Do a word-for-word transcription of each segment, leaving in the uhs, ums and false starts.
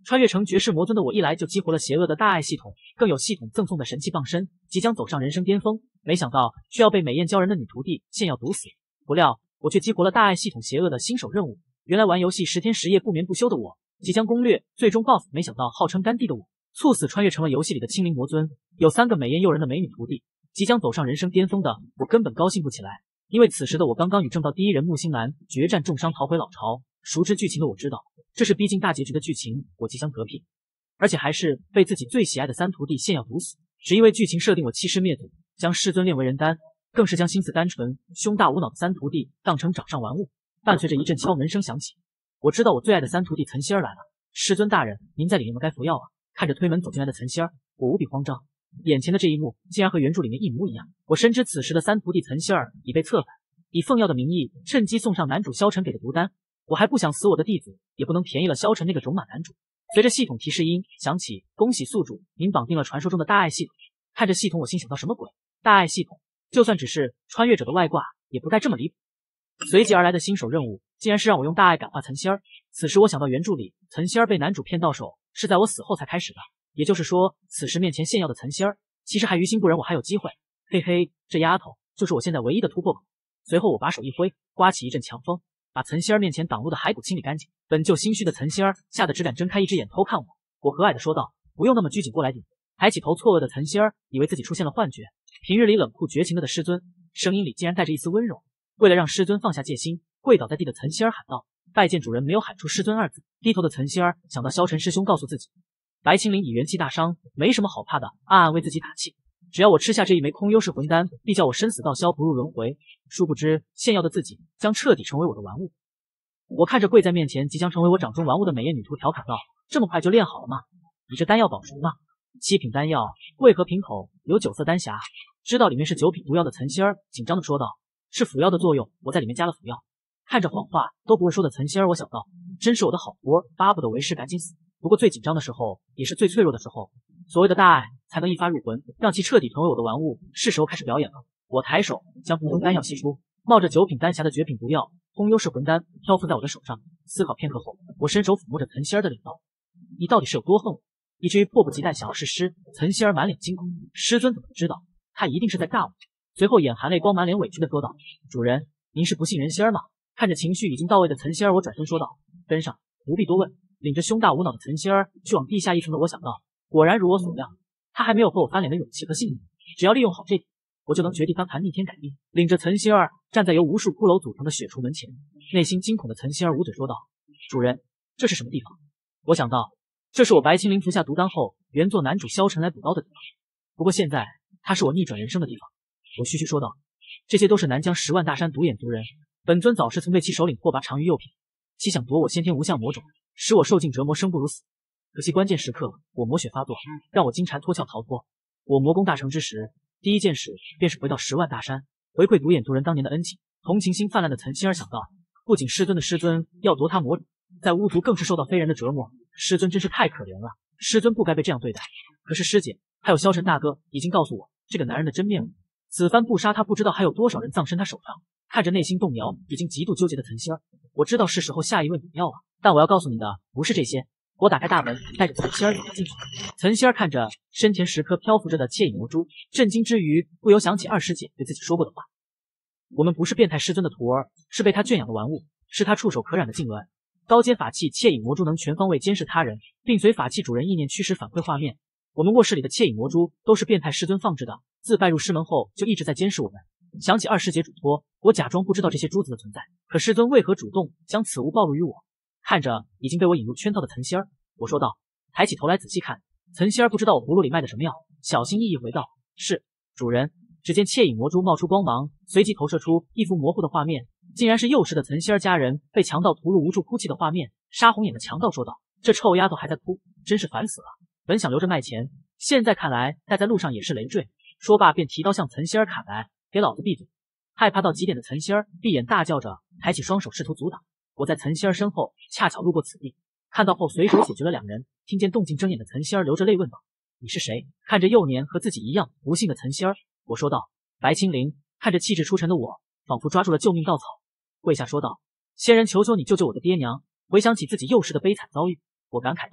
穿越成绝世魔尊的我，一来就激活了邪恶的大爱系统，更有系统赠送的神器傍身，即将走上人生巅峰。没想到却要被美艳骄人的女徒弟现要毒死，不料我却激活了大爱系统邪恶的新手任务。原来玩游戏十天十夜不眠不休的我，即将攻略最终 B O S S， 没想到号称干弟的我，猝死穿越成了游戏里的青灵魔尊，有三个美艳诱人的美女徒弟，即将走上人生巅峰的我根本高兴不起来，因为此时的我刚刚与正道第一人木星兰决战重伤逃回老巢。熟知剧情的我知道，这是逼近大结局的剧情，我即将嗝屁，而且还是被自己最喜爱的三徒弟现要毒死，只因为剧情设定我欺师灭祖，将师尊炼为人丹，更是将心思单纯、胸大无脑的三徒弟当成掌上玩物。伴随着一阵敲门声响起，我知道我最爱的三徒弟岑曦儿来了。师尊大人，您在里面吗？该服药啊！看着推门走进来的岑曦儿，我无比慌张，眼前的这一幕竟然和原著里面一模一样。我深知此时的三徒弟岑曦儿已被策反，以奉药的名义趁机送上男主萧晨给的毒丹。我还不想死我的弟子，也不能便宜了萧晨那个种马男主。随着系统提示音响起，恭喜宿主，您绑定了传说中的大爱系统。看着系统，我心想到什么鬼？大爱系统，就算只是穿越者的外挂，也不该这么离谱。随即而来的新手任务，竟然是让我用大爱感化岑曦儿。此时我想到原著里岑曦儿被男主骗到手，是在我死后才开始的，也就是说，此时面前现要的岑曦儿，其实还于心不忍，我还有机会。嘿嘿，这丫头就是我现在唯一的突破口。随后我把手一挥，刮起一阵强风，把岑曦儿面前挡路的骸骨清理干净。本就心虚的岑曦儿吓得只敢睁开一只眼偷看我。我和蔼地说道：“不用那么拘谨，过来顶。”抬起头，错愕的岑曦儿以为自己出现了幻觉，平日里冷酷绝情的的师尊，声音里竟然带着一丝温柔。为了让师尊放下戒心，跪倒在地的岑曦儿喊道：“拜见主人！”没有喊出师尊二字。低头的岑曦儿想到萧晨师兄告诉自己，白青灵以元气大伤，没什么好怕的，暗暗为自己打气。只要我吃下这一枚空幽式魂丹，必叫我生死道消，不入轮回。殊不知，现要的自己将彻底成为我的玩物。我看着跪在面前即将成为我掌中玩物的美艳女徒，调侃道：“这么快就练好了吗？你这丹药保熟吗？”七品丹药为何瓶口有九色丹匣？知道里面是九品毒药的岑曦儿紧张地说道：“是辅药的作用，我在里面加了辅药。”看着谎话都不会说的岑曦儿，我想到，真是我的好徒儿，巴不得为师赶紧死。不过最紧张的时候，也是最脆弱的时候，所谓的大爱才能一发入魂，让其彻底成为我的玩物。是时候开始表演了。我抬手将部分丹药吸出，冒着九品丹匣的绝品毒药空幽式魂丹漂浮在我的手上。思考片刻后，我伸手抚摸着岑曦儿的脸道：“你到底是有多恨我，以至于迫不及待想要试师？”岑曦儿满脸惊恐，师尊怎么知道？他一定是在尬我。随后眼含泪光，满脸委屈的说道：“主人，您是不信人心儿吗？”看着情绪已经到位的岑曦儿，我转身说道：“跟上，不必多问。”领着胸大无脑的岑曦儿去往地下一层的我想到，果然如我所料，他还没有和我翻脸的勇气和信念。只要利用好这点，我就能绝地翻盘，逆天改命。领着岑曦儿站在由无数骷髅组成的血橱门前，内心惊恐的岑曦儿捂嘴说道：“主人，这是什么地方？”我想到，这是我白青灵服下毒丹后，原作男主萧晨来补刀的地方。不过现在，它是我逆转人生的地方。我虚虚说道：“这些都是南疆十万大山独眼族人，本尊早时曾被其首领获拔长于右品，其想夺我先天无相魔种，使我受尽折磨，生不如死。可惜关键时刻，我魔血发作，让我金蝉脱壳逃脱。我魔功大成之时，第一件事便是回到十万大山，回馈独眼族人当年的恩情。”同情心泛滥的岑曦儿想到，不仅师尊的师尊要夺他魔种，在巫族更是受到非人的折磨，师尊真是太可怜了，师尊不该被这样对待。可是师姐还有萧晨大哥已经告诉我这个男人的真面目，此番不杀他，不知道还有多少人葬身他手上。看着内心动摇、已经极度纠结的岑曦儿，我知道是时候下一位补药了。但我要告诉你的不是这些。我打开大门，带着岑曦儿走了进去。岑曦儿看着身前十颗漂浮着的窃影魔珠，震惊之余，不由想起二师姐对自己说过的话：我们不是变态师尊的徒儿，是被他圈养的玩物，是他触手可染的痉挛。高阶法器窃影魔珠能全方位监视他人，并随法器主人意念驱使反馈画面。我们卧室里的窃影魔珠都是变态师尊放置的，自拜入师门后就一直在监视我们。想起二师姐嘱托，我假装不知道这些珠子的存在，可师尊为何主动将此物暴露于我？看着已经被我引入圈套的岑曦儿，我说道。抬起头来仔细看，岑曦儿不知道我葫芦里卖的什么药，小心翼翼回道：“是主人。”只见窃影魔珠冒出光芒，随即投射出一幅模糊的画面，竟然是幼时的岑曦儿家人被强盗屠戮无助哭泣的画面。杀红眼的强盗说道：“这臭丫头还在哭，真是烦死了。本想留着卖钱，现在看来带在路上也是累赘。”说罢便提刀向岑曦儿砍来。给老子闭嘴！害怕到极点的岑曦儿闭眼大叫着，抬起双手试图阻挡。我在岑曦儿身后，恰巧路过此地，看到后随手解决了两人。听见动静睁眼的岑曦儿流着泪问道：“你是谁？”看着幼年和自己一样不幸的岑曦儿，我说道：“白青灵。”看着气质出尘的我，仿佛抓住了救命稻草，跪下说道：“仙人求求你救救我的爹娘！”回想起自己幼时的悲惨遭遇，我感慨道：“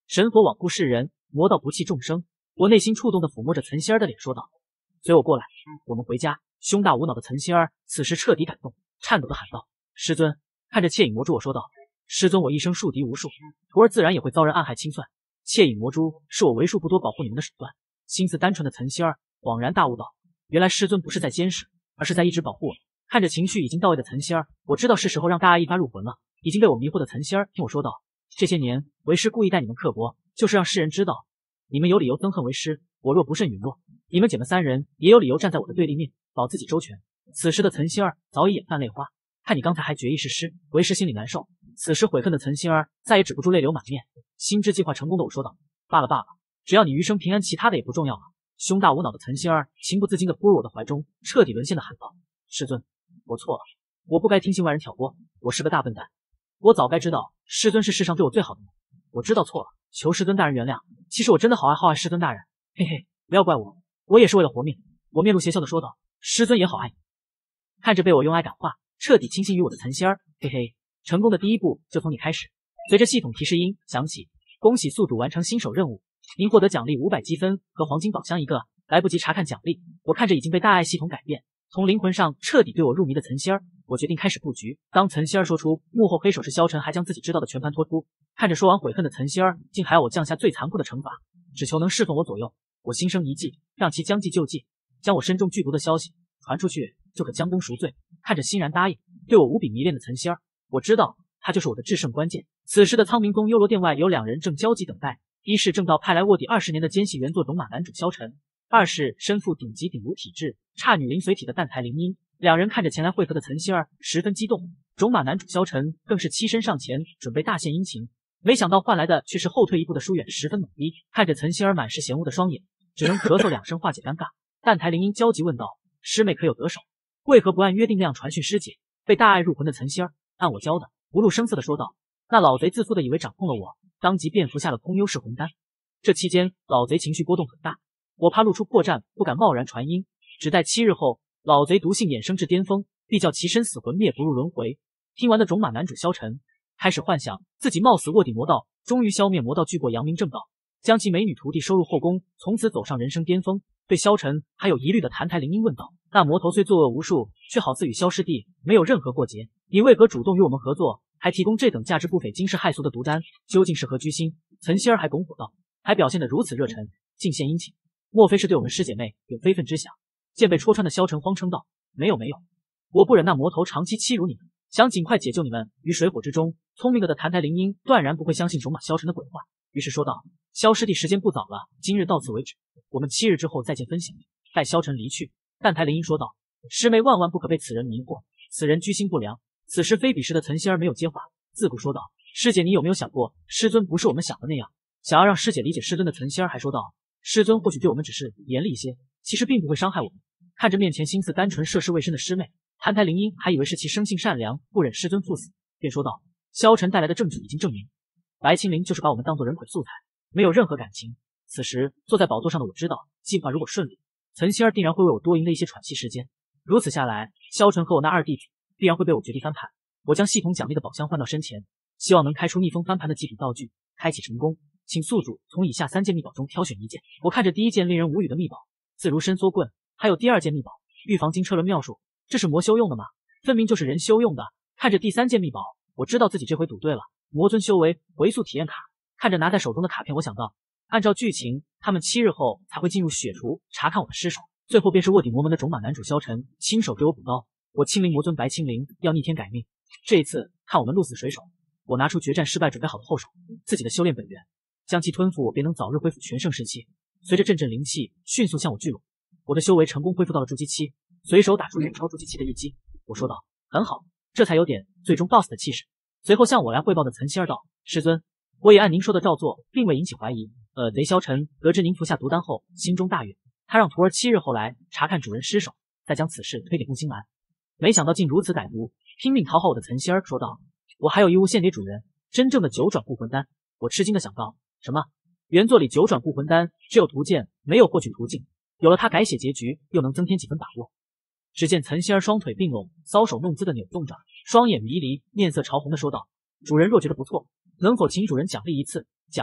神佛罔顾世人，魔道不弃众生。我内心触动的抚摸着岑仙儿的脸，说道：“随我过来，我们回家。”胸大无脑的岑仙儿此时彻底感动，颤抖的喊道：“师尊！”看着窃影魔珠，我说道：“师尊，我一生树敌无数，徒儿自然也会遭人暗害清算。窃影魔珠是我为数不多保护你们的手段。”心思单纯的岑仙儿恍然大悟道：“原来师尊不是在监视，而是在一直保护我。”看着情绪已经到位的岑仙儿，我知道是时候让大爱一发入魂了。已经被我迷惑的岑仙儿听我说道：“这些年为师故意待你们刻薄，就是让世人知道你们有理由憎恨为师。我若不慎陨落，你们姐妹三人也有理由站在我的对立面，保自己周全。”此时的岑仙儿早已眼泛泪花，看你刚才还决意誓师，为师心里难受。此时悔恨的岑仙儿再也止不住泪流满面。心知计划成功的我说道：“罢了罢了，只要你余生平安，其他的也不重要了。”胸大无脑的岑仙儿情不自禁的扑入我的怀中，彻底沦陷的喊道：“师尊，我错了，我不该听信外人挑拨，我是个大笨蛋，我早该知道师尊是世上对我最好的人，我知道错了，求师尊大人原谅。其实我真的好爱好爱师尊大人，嘿嘿，不要怪我，我也是为了活命。”我面露邪笑的说道：“师尊也好爱你。”看着被我用爱感化，彻底倾心于我的岑仙儿，嘿嘿，成功的第一步就从你开始。随着系统提示音响起，恭喜宿主完成新手任务，您获得奖励五百积分和黄金宝箱一个。来不及查看奖励，我看着已经被大爱系统改变，从灵魂上彻底对我入迷的岑仙儿，我决定开始布局。当岑仙儿说出幕后黑手是萧晨，还将自己知道的全盘托出，看着说完悔恨的岑仙儿，竟还要我降下最残酷的惩罚，只求能侍奉我左右。我心生一计，让其将计就计，将我身中剧毒的消息传出去，就可将功赎罪。看着欣然答应，对我无比迷恋的岑仙儿，我知道他就是我的制胜关键。此时的苍明宗幽罗殿外有两人正焦急等待，一是正道派来卧底二十年的奸细原作种马男主萧晨，二是身负顶级顶炉体质、差女灵随体的蛋台灵音。两人看着前来会合的岑仙儿，十分激动。种马男主萧晨更是欺身上前，准备大献殷勤，没想到换来的却是后退一步的疏远，十分猛逼。看着岑仙儿满是嫌恶的双眼，只能咳嗽两声化解尴尬。蛋台灵音焦急问道：“师妹可有得手？为何不按约定那样传讯师姐？”被大爱入魂的岑仙儿按我教的，不露声色的说道：“那老贼自负的以为掌控了我，当即便服下了空幽式魂丹。这期间，老贼情绪波动很大。”我怕露出破绽，不敢贸然传音，只待七日后，老贼毒性衍生至巅峰，必叫其身死魂灭，不入轮回。听完的种马男主萧晨开始幻想自己冒死卧底魔道，终于消灭魔道巨过扬名正道，将其美女徒弟收入后宫，从此走上人生巅峰。对萧晨还有疑虑的谭台灵音问道：“那魔头虽作恶无数，却好似与萧师弟没有任何过节，你为何主动与我们合作，还提供这等价值不菲、惊世骇俗的毒丹？究竟是何居心？”岑仙儿还拱火道，还表现得如此热忱，尽献殷勤，莫非是对我们师姐妹有非分之想？见被戳穿的萧晨慌称道：“没有没有，我不忍那魔头长期欺辱你们，想尽快解救你们于水火之中。”聪明了的谭台灵音断然不会相信种马萧晨的鬼话，于是说道：“萧师弟，时间不早了，今日到此为止，我们七日之后再见分晓。”待萧晨离去，蛋台灵音说道：“师妹万万不可被此人迷惑，此人居心不良。”此时非彼时的岑仙儿没有接话，自顾说道：“师姐，你有没有想过，师尊不是我们想的那样？”想要让师姐理解师尊的岑仙儿还说道：“师尊或许对我们只是严厉一些，其实并不会伤害我们。”看着面前心思单纯、涉世未深的师妹，谭台灵音还以为是其生性善良，不忍师尊赴死，便说道：“萧晨带来的证据已经证明，白青灵就是把我们当作人鬼素材，没有任何感情。”此时坐在宝座上的我知道，计划如果顺利，岑仙儿定然会为我多赢了一些喘息时间。如此下来，萧晨和我那二弟子必然会被我绝地翻盘。我将系统奖励的宝箱换到身前，希望能开出逆风翻盘的极品道具。开启成功，请宿主从以下三件秘宝中挑选一件。我看着第一件令人无语的秘宝，自如伸缩棍，还有第二件秘宝预防金车轮妙术，这是魔修用的吗？分明就是人修用的。看着第三件秘宝，我知道自己这回赌对了，魔尊修为回溯体验卡。看着拿在手中的卡片，我想到，按照剧情，他们七日后才会进入血厨查看我的尸首，最后便是卧底魔门的种马男主萧晨亲手给我补刀。我亲临魔尊白青灵要逆天改命，这一次看我们鹿死谁手。我拿出决战失败准备好的后手，自己的修炼本源，将其吞服，我便能早日恢复全盛时期。随着阵阵灵气迅速向我聚拢，我的修为成功恢复到了筑基期，随手打出远超筑基期的一击。我说道：“很好，这才有点最终 boss 的气势。”随后向我来汇报的岑仙儿道：“师尊，我也按您说的照做，并未引起怀疑。呃，贼萧晨得知您服下毒丹后，心中大悦，他让徒儿七日后来查看主人尸首，再将此事推给顾星兰。没想到竟如此歹毒，拼命讨好我的岑仙儿说道：“我还有义务献给主人真正的九转固魂丹。”我吃惊的想到，什么？原作里九转固魂丹只有图鉴，没有获取途径，有了它改写结局，又能增添几分把握。只见岑仙儿双腿并拢，搔首弄姿的扭动着，双眼迷离，面色潮红的说道：“主人若觉得不错，能否请主人奖励一次？”奖励？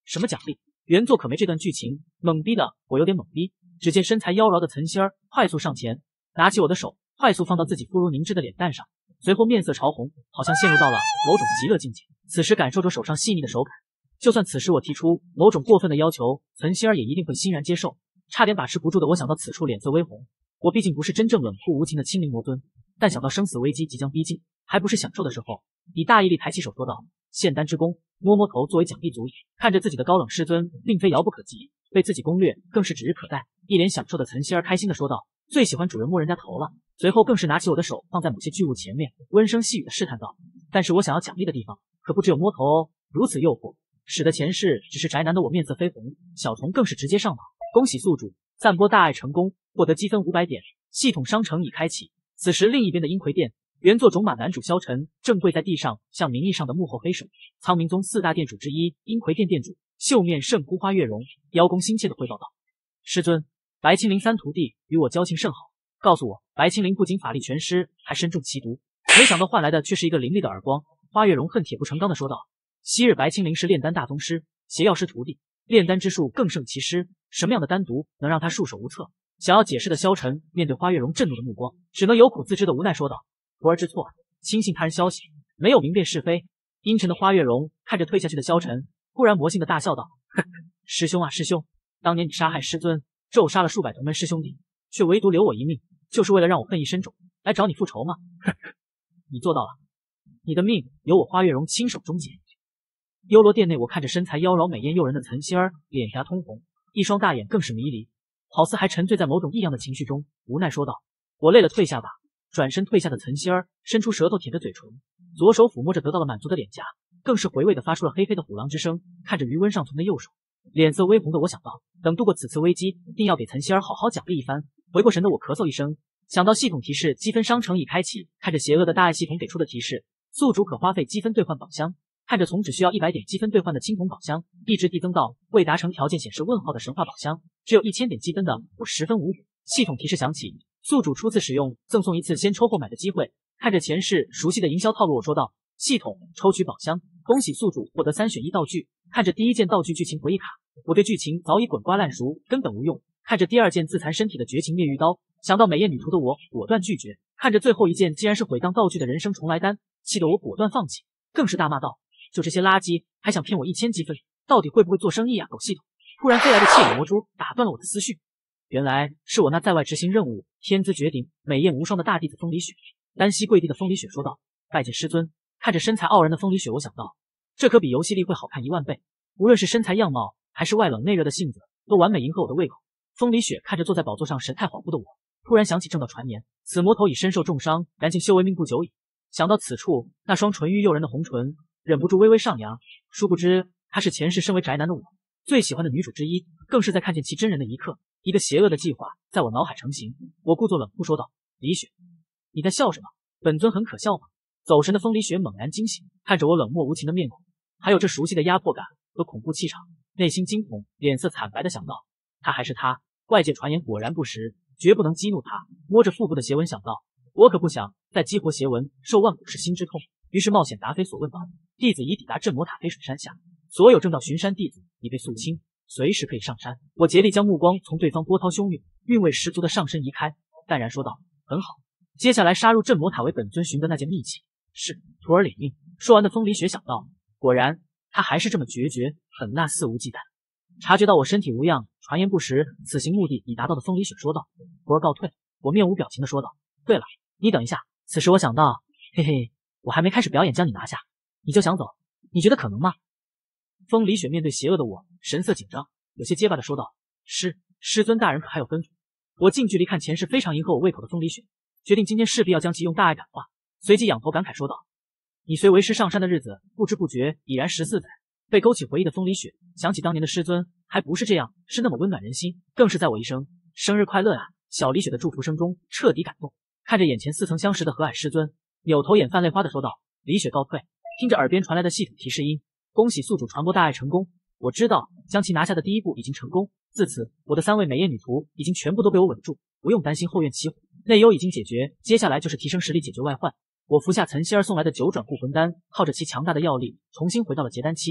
什么奖励？原作可没这段剧情，懵逼的我有点懵逼。只见身材妖娆的岑希儿快速上前，拿起我的手，快速放到自己肤如凝脂的脸蛋上，随后面色潮红，好像陷入到了某种极乐境界。此时感受着手上细腻的手感，就算此时我提出某种过分的要求，岑希儿也一定会欣然接受。差点把持不住的我想到此处脸色微红。我毕竟不是真正冷酷无情的亲临魔尊，但想到生死危机即将逼近，还不是享受的时候。以大毅力抬起手说道：“献丹之功，摸摸头作为奖励足矣。”看着自己的高冷师尊，并非遥不可及，被自己攻略更是指日可待。一脸享受的岑希儿开心的说道：“最喜欢主人摸人家头了。”随后更是拿起我的手放在某些巨物前面，温声细语的试探道：“但是我想要奖励的地方可不只有摸头哦。”如此诱惑，使得前世只是宅男的我面色绯红，小童更是直接上脑。恭喜宿主散播大爱成功，获得积分五百点，系统商城已开启。此时另一边的阴葵殿，原作种马男主萧晨正跪在地上向名义上的幕后黑手苍冥宗四大殿主之一阴葵殿殿主秀面圣姑花月容邀功心切的汇报道：“师尊，白青灵三徒弟与我交情甚好，告诉我白青灵不仅法力全失，还身中奇毒。”没想到换来的却是一个凌厉的耳光。花月容恨铁不成钢的说道：“昔日白青灵是炼丹大宗师，邪药师徒弟，炼丹之术更胜其师，什么样的丹毒能让他束手无策？”想要解释的萧晨面对花月容震怒的目光，只能有苦自知的无奈说道：“徒儿知错，轻信他人消息，没有明辨是非。”阴沉的花月容看着退下去的萧晨，忽然魔性的大笑道：“呵呵，师兄啊师兄，当年你杀害师尊，咒杀了数百同门师兄弟，却唯独留我一命，就是为了让我恨意深重，来找你复仇吗？呵呵，你做到了，你的命由我花月容亲手终结。”幽罗殿内，我看着身材妖娆美艳诱人的岑希儿，脸颊通红，一双大眼更是迷离，好似还沉醉在某种异样的情绪中，无奈说道：“我累了，退下吧。”转身退下的岑希儿伸出舌头舔着嘴唇，左手抚摸着得到了满足的脸颊，更是回味的发出了嘿嘿的虎狼之声。看着余温尚存的右手，脸色微红的我想到，等度过此次危机，定要给岑希儿好好奖励一番。回过神的我咳嗽一声，想到系统提示积分商城已开启，看着邪恶的大爱系统给出的提示，宿主可花费积分兑换宝箱。看着从只需要一百点积分兑换的青铜宝箱，一直递增到未达成条件显示问号的神话宝箱，只有一千点积分的我十分无语。系统提示响起，宿主初次使用赠送一次先抽后买的机会。看着前世熟悉的营销套路，我说道：“系统抽取宝箱，恭喜宿主获得三选一道具。”看着第一件道具剧情回忆卡，我对剧情早已滚瓜烂熟，根本无用。看着第二件自残身体的绝情灭狱刀，想到美艳女图的我果断拒绝。看着最后一件竟然是毁当道具的人生重来丹，气得我果断放弃，更是大骂道：“就这些垃圾，还想骗我一千积分？到底会不会做生意啊？狗系统！”突然飞来的气眼魔珠打断了我的思绪，原来是我那在外执行任务、天资绝顶、美艳无双的大弟子风离雪。单膝跪地的风离雪说道：“拜见师尊。”看着身材傲人的风离雪，我想到，这可比游戏里会好看一万倍。无论是身材样貌，还是外冷内热的性子，都完美迎合我的胃口。风离雪看着坐在宝座上神态恍惚的我，突然想起正道传言，此魔头已身受重伤，然竟修为命不久矣。想到此处，那双纯欲诱人的红唇忍不住微微上扬。殊不知，她是前世身为宅男的我最喜欢的女主之一。更是在看见其真人的一刻，一个邪恶的计划在我脑海成型。我故作冷酷说道：“李雪，你在笑什么？本尊很可笑吗？”走神的风离雪猛然惊醒，看着我冷漠无情的面孔，还有这熟悉的压迫感和恐怖气场，内心惊恐，脸色惨白的想到，他还是他，外界传言果然不实，绝不能激怒他。摸着腹部的邪纹想到，我可不想再激活邪纹，受万古噬心之痛。于是冒险答非所问道：“弟子已抵达镇魔塔飞水山下，所有正道巡山弟子已被肃清，随时可以上山。”我竭力将目光从对方波涛汹涌、韵味十足的上身移开，淡然说道：“很好，接下来杀入镇魔塔为本尊寻得那件秘器。”是，徒儿领命。说完的风离雪想到，果然他还是这么决绝狠辣，肆无忌惮。察觉到我身体无恙，传言不实，此行目的已达到的风离雪说道：“徒儿告退。”我面无表情的说道：“对了，你等一下。”此时我想到，嘿嘿，我还没开始表演将你拿下，你就想走，你觉得可能吗？风离雪面对邪恶的我，神色紧张，有些结巴的说道：“师师尊大人可还有吩咐？”我近距离看前世非常迎合我胃口的风离雪，决定今天势必要将其用大爱感化。随即仰头感慨说道：“你随为师上山的日子，不知不觉已然十四载。”被勾起回忆的风离雪想起当年的师尊，还不是这样，是那么温暖人心，更是在我一声生日快乐啊小李雪的祝福声中彻底感动。看着眼前似曾相识的和蔼师尊，扭头眼泛泪花的说道：“李雪告退。”听着耳边传来的系统提示音，恭喜宿主传播大爱成功。我知道将其拿下的第一步已经成功，自此我的三位美艳女徒已经全部都被我稳住，不用担心后院起火，内忧已经解决，接下来就是提升实力解决外患。我服下岑希儿送来的九转固魂丹，靠着其强大的药力，重新回到了结丹期。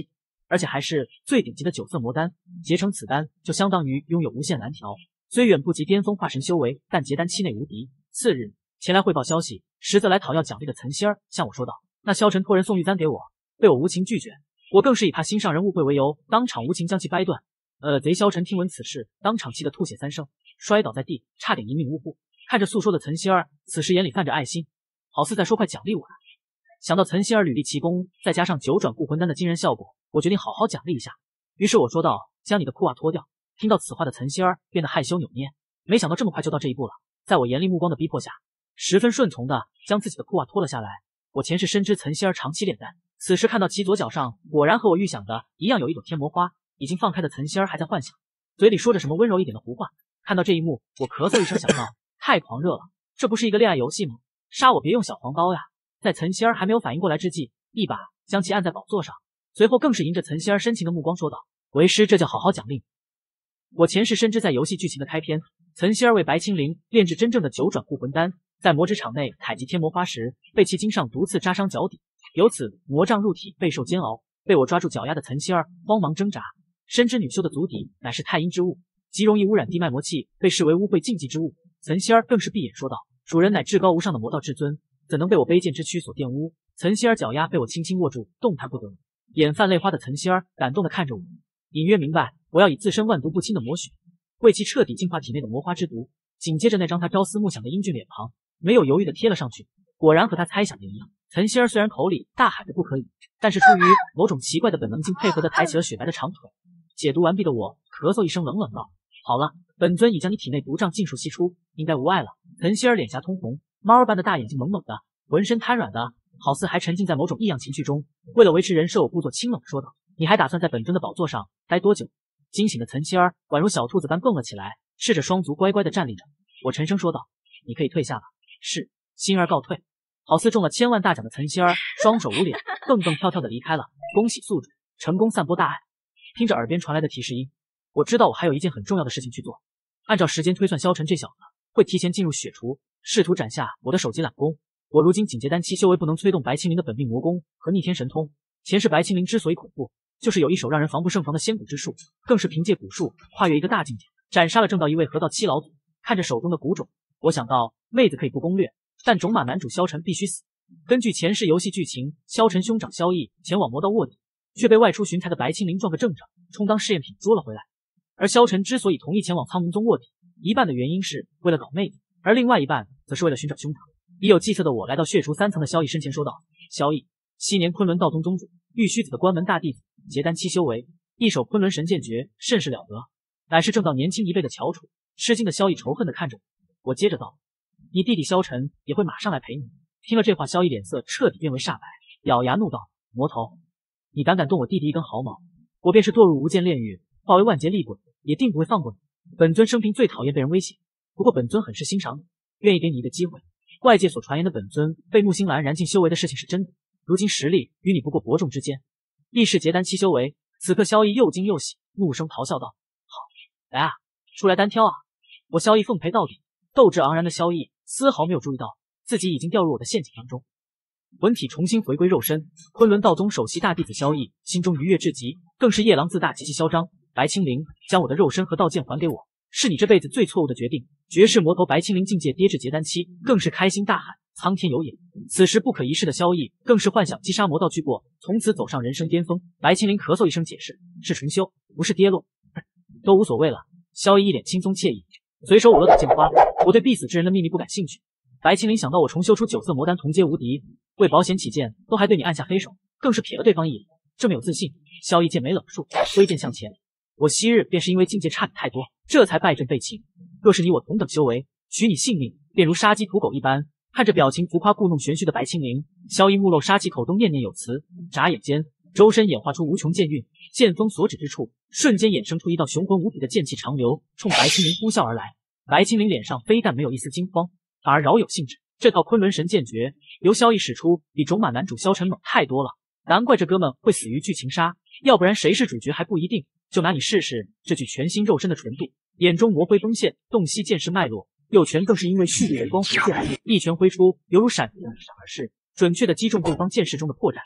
而且还是最顶级的九色魔丹。结成此丹，就相当于拥有无限蓝条，虽远不及巅峰化神修为，但结丹期内无敌。次日，前来汇报消息，实则来讨要奖励的岑希儿向我说道：“那萧晨托人送玉簪给我，被我无情拒绝，我更是以怕心上人误会为由，当场无情将其掰断。”呃，贼萧晨听闻此事，当场气得吐血三声，摔倒在地，差点一命呜呼。看着诉说的岑希儿，此时眼里泛着爱心，好似在说快奖励我来。想到岑希儿屡立奇功，再加上九转固魂丹的惊人效果，我决定好好奖励一下。于是我说道：“将你的裤袜脱掉。”听到此话的岑希儿变得害羞扭捏，没想到这么快就到这一步了。在我严厉目光的逼迫下，十分顺从的将自己的裤袜脱了下来。我前世深知岑希儿长期炼丹，此时看到其左脚上果然和我预想的一样有一朵天魔花，已经放开的岑希儿还在幻想，嘴里说着什么温柔一点的胡话。看到这一幕，我咳嗽一声，想到太狂热了，这不是一个恋爱游戏吗？杀我别用小黄刀呀！在岑希儿还没有反应过来之际，一把将其按在宝座上，随后更是迎着岑希儿深情的目光说道：“为师这就好好奖励。”我前世深知，在游戏剧情的开篇，岑希儿为白青灵炼制真正的九转固魂丹，在魔职场内采集天魔花时，被其经上毒刺扎伤脚底，由此魔障入体，备受煎熬。被我抓住脚丫的岑希儿慌忙挣扎，深知女修的足底乃是太阴之物，极容易污染地脉魔气，被视为污秽禁忌之物。岑希儿更是闭眼说道：“主人乃至高无上的魔道至尊，怎能被我卑贱之躯所玷污？”岑希儿脚丫被我轻轻握住，动弹不得。眼泛泪花的岑希儿感动地看着我，隐约明白我要以自身万毒不侵的魔血，为其彻底净化体内的魔花之毒。紧接着那张他朝思暮想的英俊脸庞，没有犹豫地贴了上去。果然和他猜想的一样，岑希儿虽然口里大喊着不可以，但是出于某种奇怪的本能，竟配合地抬起了雪白的长腿。解读完毕的我咳嗽一声，冷冷道：“好了，本尊已将你体内毒障尽数吸出，应该无碍了。”岑希儿脸颊通红，猫儿般的大眼睛猛猛的，浑身瘫软的，好似还沉浸在某种异样情绪中。为了维持人设，我故作清冷说道：“你还打算在本尊的宝座上待多久？”惊醒的岑希儿宛如小兔子般蹦了起来，赤着双足乖乖地站立着。我沉声说道：“你可以退下了。”是，心儿告退。好似中了千万大奖的岑希儿双手捂脸，蹦蹦跳跳地离开了。恭喜宿主成功散播大爱。听着耳边传来的提示音，我知道我还有一件很重要的事情去做。按照时间推算，萧晨这小子会提前进入血厨，试图斩下我的首级揽功。我如今仅结丹期修为，不能催动白青灵的本命魔功和逆天神通。前世白青灵之所以恐怖，就是有一手让人防不胜防的仙蛊之术，更是凭借蛊术跨越一个大境界，斩杀了正道一位河道七老祖。看着手中的蛊种，我想到妹子可以不攻略，但种马男主萧晨必须死。根据前世游戏剧情，萧晨兄长萧逸前往魔道卧底，却被外出巡台的白青灵撞个正着，充当试验品捉了回来。而萧晨之所以同意前往苍冥宗卧底，一半的原因是为了搞妹子，而另外一半则是为了寻找凶手。已有计策的我来到血厨三层的萧逸身前说道：“萧逸，昔年昆仑道宗宗主玉虚子的关门大弟子，结丹期修为，一手昆仑神剑诀甚是了得，乃是正道年轻一辈的翘楚。”吃惊的萧逸仇恨地看着我，我接着道：“你弟弟萧晨也会马上来陪你。”听了这话，萧逸脸色彻底变为煞白，咬牙怒道：“魔头，你胆敢动我弟弟一根毫毛，我便是堕入无间炼狱，化为万劫厉鬼，也定不会放过你。本尊生平最讨厌被人威胁，不过本尊很是欣赏你，愿意给你一个机会。外界所传言的本尊被木星兰燃尽修为的事情是真的，如今实力与你不过伯仲之间，亦是结丹期修为。”此刻萧逸又惊又喜，怒声咆哮道：“好，来啊，出来单挑啊！”我萧逸奉陪到底。斗志昂然的萧逸丝毫没有注意到自己已经掉入我的陷阱当中，魂体重新回归肉身。昆仑道宗首席大弟子萧逸心中愉悦至极，更是夜郎自大，极其嚣张。白青灵，将我的肉身和道剑还给我，是你这辈子最错误的决定。绝世魔头白青灵境界跌至结丹期，更是开心大喊：“苍天有眼！”此时不可一世的萧逸更是幻想击杀魔道巨过，从此走上人生巅峰。白青灵咳嗽一声解释：“是纯修，不是跌落，都无所谓了。”萧逸一脸轻松惬意，随手舞了抖剑花。我对必死之人的秘密不感兴趣。白青灵想到我重修出九色魔丹，同阶无敌，为保险起见，都还对你按下黑手，更是瞥了对方一眼，这么有自信。萧逸剑眉冷竖，挥剑向前。我昔日便是因为境界差你太多，这才败阵被擒。若是你我同等修为，取你性命便如杀鸡屠狗一般。看着表情浮夸故弄玄虚的白青灵，萧逸目露杀气，口中念念有词，眨眼间周身演化出无穷剑韵，剑锋所指之处，瞬间衍生出一道雄浑无比的剑气长流，冲白青灵呼啸而来。白青灵脸上非但没有一丝惊慌，反而饶有兴致。这套昆仑神剑诀由萧逸使出，比种马男主萧晨猛太多了，难怪这哥们会死于剧情杀，要不然谁是主角还不一定。就拿你试试这具全新肉身的纯度。眼中魔辉崩现，洞悉剑势脉络，右拳更是因为蓄力为光浮现，一拳挥出，犹如闪电闪而逝，准确的击中对方剑势中的破绽。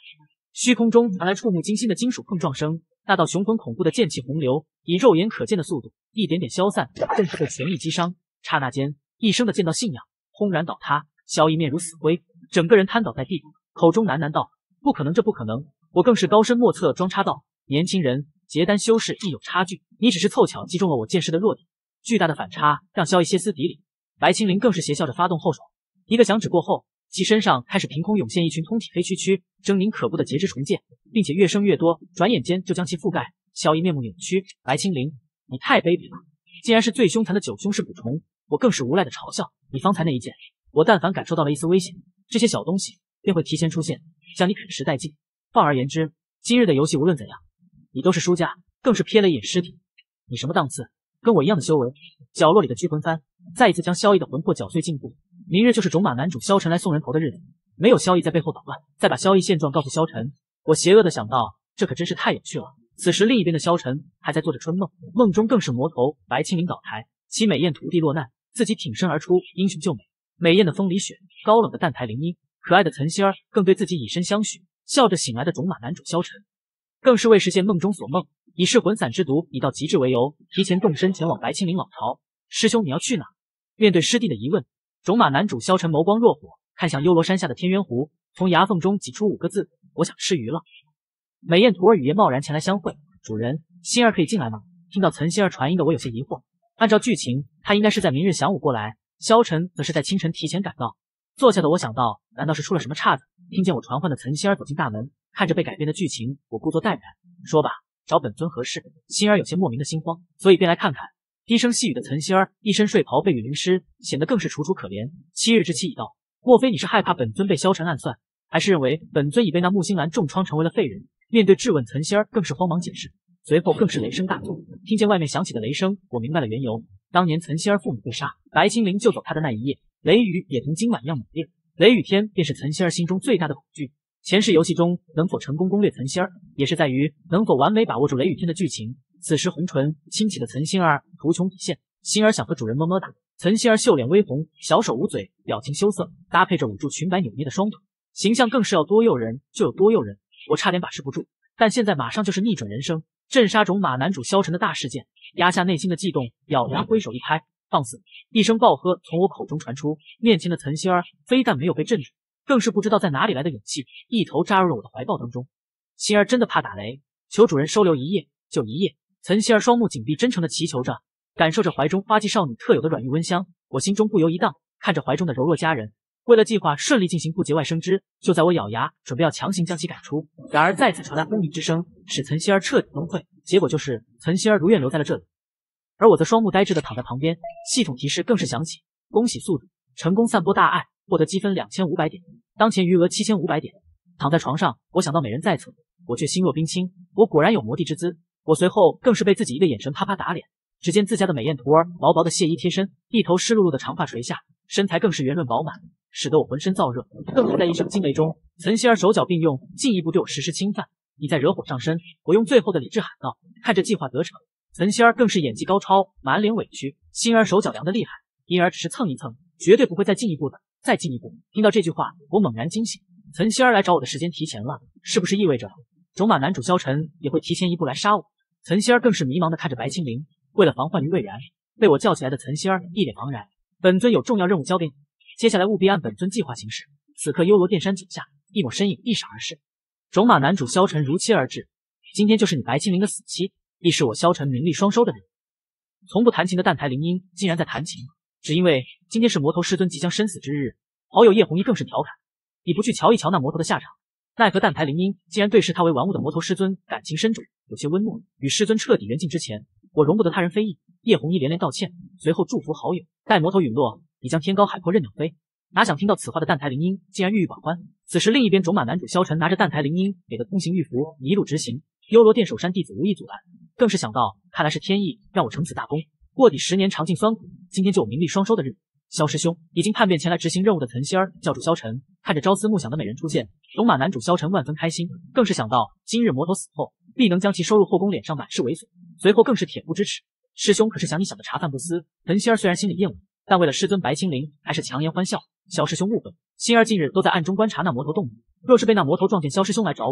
虚空中传来触目惊心的金属碰撞声，那道雄浑恐怖的剑气洪流以肉眼可见的速度一点点消散，正是被全力击伤。刹那间，一生的剑道信仰轰然倒塌，萧逸面如死灰，整个人瘫倒在地，口中喃喃道：“不可能，这不可能！”我更是高深莫测，装插道：“年轻人，结丹修士亦有差距，你只是凑巧击中了我剑势的弱点。”巨大的反差让萧逸歇斯底里，白青灵更是邪笑着发动后手，一个响指过后，其身上开始凭空涌现一群通体黑黢黢、狰狞可怖的节肢虫剑，并且越生越多，转眼间就将其覆盖。萧逸面目扭曲：“白青灵，你太卑鄙了！竟然是最凶残的九凶式捕虫！”我更是无赖的嘲笑：“你方才那一剑，我但凡感受到了一丝危险，这些小东西便会提前出现，将你啃食殆尽。换而言之，今日的游戏无论怎样，你都是输家。”更是瞥了一眼尸体：“你什么档次？跟我一样的修为？”角落里的拘魂幡再一次将萧逸的魂魄搅碎禁锢。明日就是种马男主萧晨来送人头的日子，没有萧逸在背后捣乱，再把萧逸现状告诉萧晨。我邪恶的想到，这可真是太有趣了。此时另一边的萧晨还在做着春梦，梦中更是魔头白青灵倒台，其美艳徒弟落难，自己挺身而出，英雄救美。美艳的风里雪，高冷的淡台灵音，可爱的岑曦儿更对自己以身相许，笑着醒来的种马男主萧晨，更是为实现梦中所梦，以噬魂散之毒已到极致为由，提前动身前往白青灵老巢。师兄，你要去哪？面对师弟的疑问，种马男主萧晨眸光若火，看向幽罗山下的天渊湖，从牙缝中挤出五个字：我想吃鱼了。美艳徒儿雨夜贸然前来相会，主人，馨儿可以进来吗？听到岑曦儿传音的我有些疑惑，按照剧情，他应该是在明日晌午过来，萧晨则是在清晨提前赶到。坐下的我想到，难道是出了什么岔子？听见我传唤的岑曦儿走进大门，看着被改编的剧情，我故作淡然，说吧，找本尊何事？馨儿有些莫名的心慌，所以便来看看。低声细语的岑曦儿一身睡袍被雨淋湿，显得更是楚楚可怜。七日之期已到，莫非你是害怕本尊被萧晨暗算，还是认为本尊已被那木星兰重创成为了废人？面对质问，岑曦儿更是慌忙解释，随后更是雷声大作。听见外面响起的雷声，我明白了缘由。当年岑曦儿父母被杀，白青灵救走他的那一夜，雷雨也同今晚一样猛烈。雷雨天便是岑曦儿心中最大的恐惧。前世游戏中能否成功攻略岑曦儿，也是在于能否完美把握住雷雨天的剧情。此时红唇轻启的岑馨儿图穷匕现，馨儿想和主人么么哒。岑馨儿秀脸微红，小手捂嘴，表情羞涩，搭配着捂住裙摆扭捏的双腿，形象更是要多诱人就有多诱人。我差点把持不住，但现在马上就是逆转人生，镇杀种马男主萧晨的大事件，压下内心的悸动，咬牙挥手一拍，放肆！一声暴喝从我口中传出，面前的岑馨儿非但没有被镇住，更是不知道在哪里来的勇气，一头扎入了我的怀抱当中。馨儿真的怕打雷，求主人收留一夜就一夜。岑曦儿双目紧闭，真诚的祈求着，感受着怀中花季少女特有的软玉温香，我心中不由一荡，看着怀中的柔弱佳人。为了计划顺利进行，不节外生枝，就在我咬牙准备要强行将其赶出，然而再次传来轰鸣之声，使岑曦儿彻底崩溃。结果就是岑曦儿如愿留在了这里，而我则双目呆滞的躺在旁边。系统提示更是响起：恭喜宿主成功散播大爱，获得积分两千五百点，当前余额七千五百点。躺在床上，我想到美人在侧，我却心若冰清，我果然有魔帝之姿。我随后更是被自己一个眼神啪啪打脸，只见自家的美艳徒儿薄薄的亵衣贴身，一头湿漉漉的长发垂下，身材更是圆润饱满，使得我浑身燥热。更是在一声惊雷中，岑曦儿手脚并用，进一步对我实施侵犯。你再惹火上身！我用最后的理智喊道。看着计划得逞，岑曦儿更是演技高超，满脸委屈。馨儿手脚凉得厉害，因而只是蹭一蹭，绝对不会再进一步的。再进一步！听到这句话，我猛然惊醒，岑曦儿来找我的时间提前了，是不是意味着种马男主萧晨也会提前一步来杀我？岑曦儿更是迷茫的看着白青灵，为了防患于未然，被我叫起来的岑曦儿一脸茫然。本尊有重要任务交给你，接下来务必按本尊计划行事。此刻幽罗殿山脚下，一抹身影一闪而逝，种马男主萧晨如期而至。今天就是你白青灵的死期，亦是我萧晨名利双收的日子。从不弹琴的淡台灵音竟然在弹琴，只因为今天是魔头师尊即将生死之日。好友叶红衣更是调侃：你不去瞧一瞧那魔头的下场？奈何淡台灵音竟然对视他为玩物的魔头师尊感情深重，有些温糯。与师尊彻底缘尽之前，我容不得他人非议。叶红衣连连道歉，随后祝福好友。待魔头陨落，你将天高海阔任鸟飞。哪想听到此话的淡台灵音竟然郁郁寡欢。此时另一边种马男主萧晨拿着淡台灵音给的通行玉符，一路直行。幽罗殿守山弟子无意阻拦，更是想到，看来是天意让我成此大功，卧底十年尝尽酸苦，今天就有名利双收的日子。萧师兄，已经叛变前来执行任务的岑曦儿叫住萧晨，看着朝思暮想的美人出现，种马男主萧晨万分开心，更是想到今日魔头死后，必能将其收入后宫，脸上满是猥琐，随后更是恬不知耻。师兄可是想你想的茶饭不思？岑曦儿虽然心里厌恶，但为了师尊白青灵，还是强颜欢笑。萧师兄误会，馨儿近日都在暗中观察那魔头动静，若是被那魔头撞见萧师兄来找我，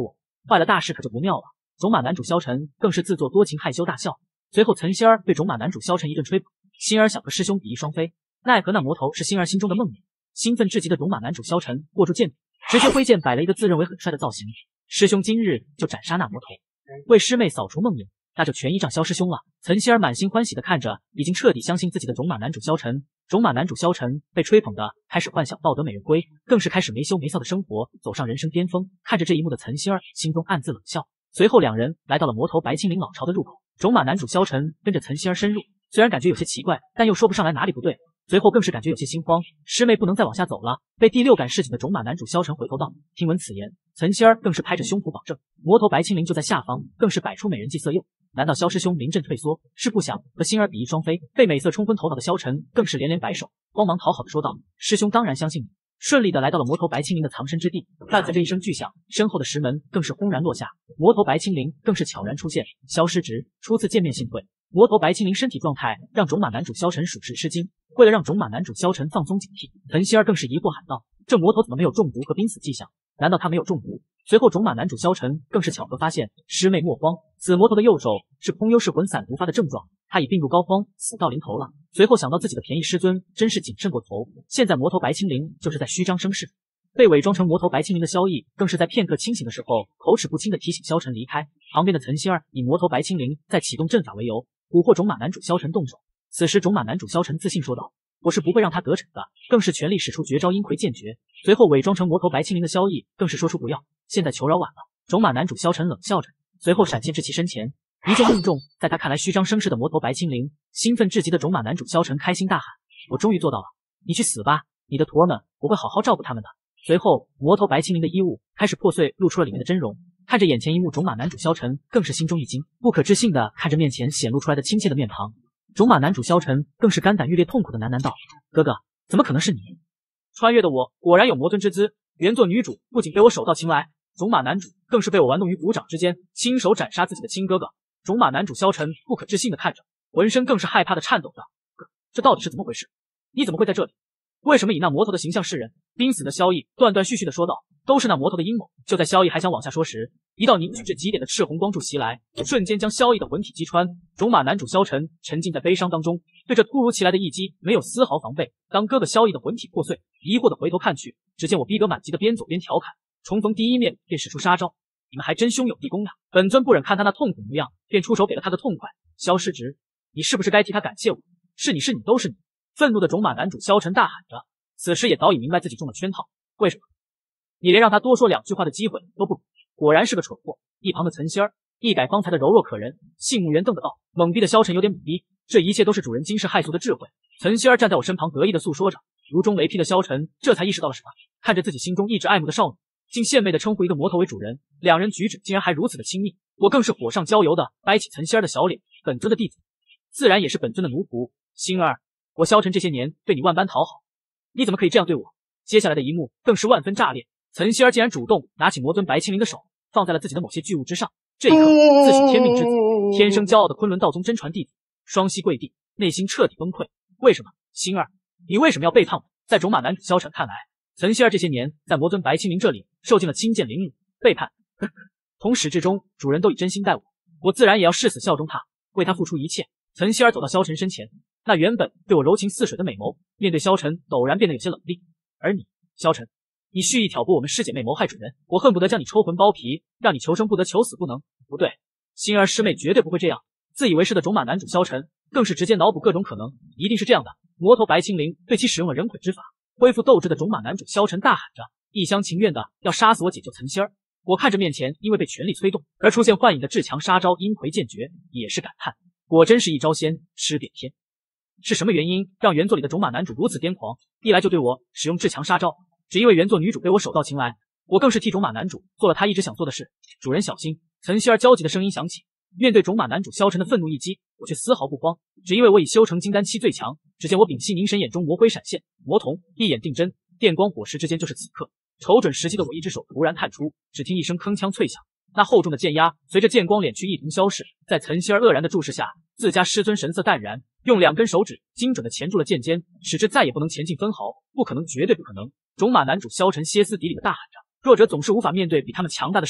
坏了大事可就不妙了。种马男主萧晨更是自作多情，害羞大笑。随后岑仙儿对种马男主萧晨一顿吹捧，心儿想和师兄比翼双飞，奈何那魔头是心儿心中的梦魇。兴奋至极的种马男主萧晨握住剑柄，直接挥剑摆了一个自认为很帅的造型。师兄今日就斩杀那魔头，为师妹扫除梦魇，那就全依仗萧师兄了。岑仙儿满心欢喜的看着已经彻底相信自己的种马男主萧晨。种马男主萧晨被吹捧的开始幻想道德美人归，更是开始没羞没臊的生活，走上人生巅峰。看着这一幕的岑仙儿心中暗自冷笑。随后两人来到了魔头白青灵老巢的入口，种马男主萧晨跟着岑仙儿深入，虽然感觉有些奇怪，但又说不上来哪里不对。随后更是感觉有些心慌，师妹不能再往下走了。被第六感示警的种马男主萧晨回头道。听闻此言，岑仙儿更是拍着胸脯保证，魔头白青灵就在下方，更是摆出美人计色诱。难道萧师兄临阵退缩，是不想和心儿比翼双飞？被美色冲昏头脑的萧晨更是连连摆手，慌忙讨好的说道：师兄当然相信你。顺利的来到了魔头白青灵的藏身之地，伴随着一声巨响，身后的石门更是轰然落下，魔头白青灵更是悄然出现。萧师侄初次见面幸会。魔头白青灵身体状态让种马男主萧晨属实吃惊，为了让种马男主萧晨放松警惕，岑仙儿更是疑惑喊道：这魔头怎么没有中毒和濒死迹象？难道他没有中毒？随后种马男主萧晨更是巧合发现，师妹莫慌，此魔头的右手是空幽噬魂散毒发的症状，他已病入膏肓，死到临头了。随后想到自己的便宜师尊真是谨慎过头，现在魔头白青灵就是在虚张声势。被伪装成魔头白青灵的萧逸更是在片刻清醒的时候口齿不清的提醒萧晨离开。旁边的岑仙儿以魔头白青灵在启动阵法为由，蛊惑种马男主萧晨动手。此时种马男主萧晨自信说道：我是不会让他得逞的，更是全力使出绝招阴魁剑诀。随后伪装成魔头白青灵的萧逸更是说出不要，现在求饶晚了。种马男主萧晨冷笑着，随后闪现至其身前，一剑命中。在他看来虚张声势的魔头白青灵，兴奋至极的种马男主萧晨开心大喊：我终于做到了，你去死吧，你的徒儿们我会好好照顾他们的。随后魔头白青灵的衣物开始破碎，露出了里面的真容。看着眼前一幕，种马男主萧晨更是心中一惊，不可置信的看着面前显露出来的亲切的面庞。种马男主萧晨更是肝胆欲裂，痛苦的喃喃道：哥哥，怎么可能是你？穿越的我果然有魔尊之姿，原作女主不仅被我手到擒来，种马男主更是被我玩弄于股掌之间，亲手斩杀自己的亲哥哥。种马男主萧晨不可置信的看着，浑身更是害怕的颤抖着。哥，这到底是怎么回事？你怎么会在这里？为什么以那魔头的形象示人？濒死的萧逸断断续续的说道：都是那魔头的阴谋。就在萧逸还想往下说时，一道凝聚至极点的赤红光柱袭来，瞬间将萧逸的魂体击穿。种马男主萧晨沉浸在悲伤当中，对这突如其来的一击没有丝毫防备。当哥哥萧逸的魂体破碎，疑惑的回头看去，只见我逼格满级的边走边调侃，重逢第一面便使出杀招，你们还真兄友弟恭呀！本尊不忍看他那痛苦模样，便出手给了他个痛快。萧师侄，你是不是该替他感谢我？是你是你都是你！愤怒的种马男主萧晨大喊着，此时也早已明白自己中了圈套。为什么？你连让他多说两句话的机会都不给，果然是个蠢货。一旁的岑仙儿一改方才的柔弱可人，杏目圆瞪的道。懵逼的萧晨有点懵逼，这一切都是主人惊世骇俗的智慧。岑仙儿站在我身旁得意的诉说着，如中雷劈的萧晨这才意识到了什么，看着自己心中一直爱慕的少女，竟献媚的称呼一个魔头为主人，两人举止竟然还如此的亲密。我更是火上浇油的掰起岑仙儿的小脸，本尊的弟子自然也是本尊的奴仆。星儿，我萧晨这些年对你万般讨好，你怎么可以这样对我？接下来的一幕更是万分炸裂，岑仙儿竟然主动拿起魔尊白青灵的手放在了自己的某些巨物之上。这一刻自诩天命之子，天生骄傲的昆仑道宗真传弟子双膝跪地，内心彻底崩溃。为什么？星儿，你为什么要背叛我？在种马男主萧晨看来，岑仙儿这些年在魔尊白青灵这里受尽了亲见凌辱，背叛从始至终主人都以真心待我，我自然也要誓死效忠他，为他付出一切。岑仙儿走到萧晨身前，那原本对我柔情似水的美眸面对萧晨陡然变得有些冷厉。而你，萧晨，你蓄意挑拨我们师姐妹谋害主人，我恨不得将你抽魂剥皮，让你求生不得求死不能。不对，星儿师妹绝对不会这样。自以为是的种马男主萧晨更是直接脑补各种可能，一定是这样的。魔头白青灵对其使用了人鬼之法，恢复斗志的种马男主萧晨大喊着，一厢情愿的要杀死我解救岑仙儿。我看着面前因为被权力催动而出现幻影的至强杀招阴魁剑诀，也是感叹，果真是一招鲜吃遍天。是什么原因让原作里的种马男主如此癫狂，一来就对我使用至强杀招？只因为原作女主被我手到擒来，我更是替种马男主做了他一直想做的事。主人小心！岑仙儿焦急的声音响起。面对种马男主萧晨的愤怒一击，我却丝毫不慌，只因为我已修成金丹期最强。只见我屏息凝神，眼中魔辉闪现，魔瞳一眼定真，电光火石之间就是此刻。瞅准时机的我一只手突然探出，只听一声铿锵脆响，那厚重的剑压随着剑光敛去一同消逝。在岑仙儿愕然的注视下，自家师尊神色淡然，用两根手指精准的钳住了剑尖，使之再也不能前进分毫。不可能，绝对不可能！种马男主萧晨歇斯底里的大喊着，弱者总是无法面对比他们强大的事物，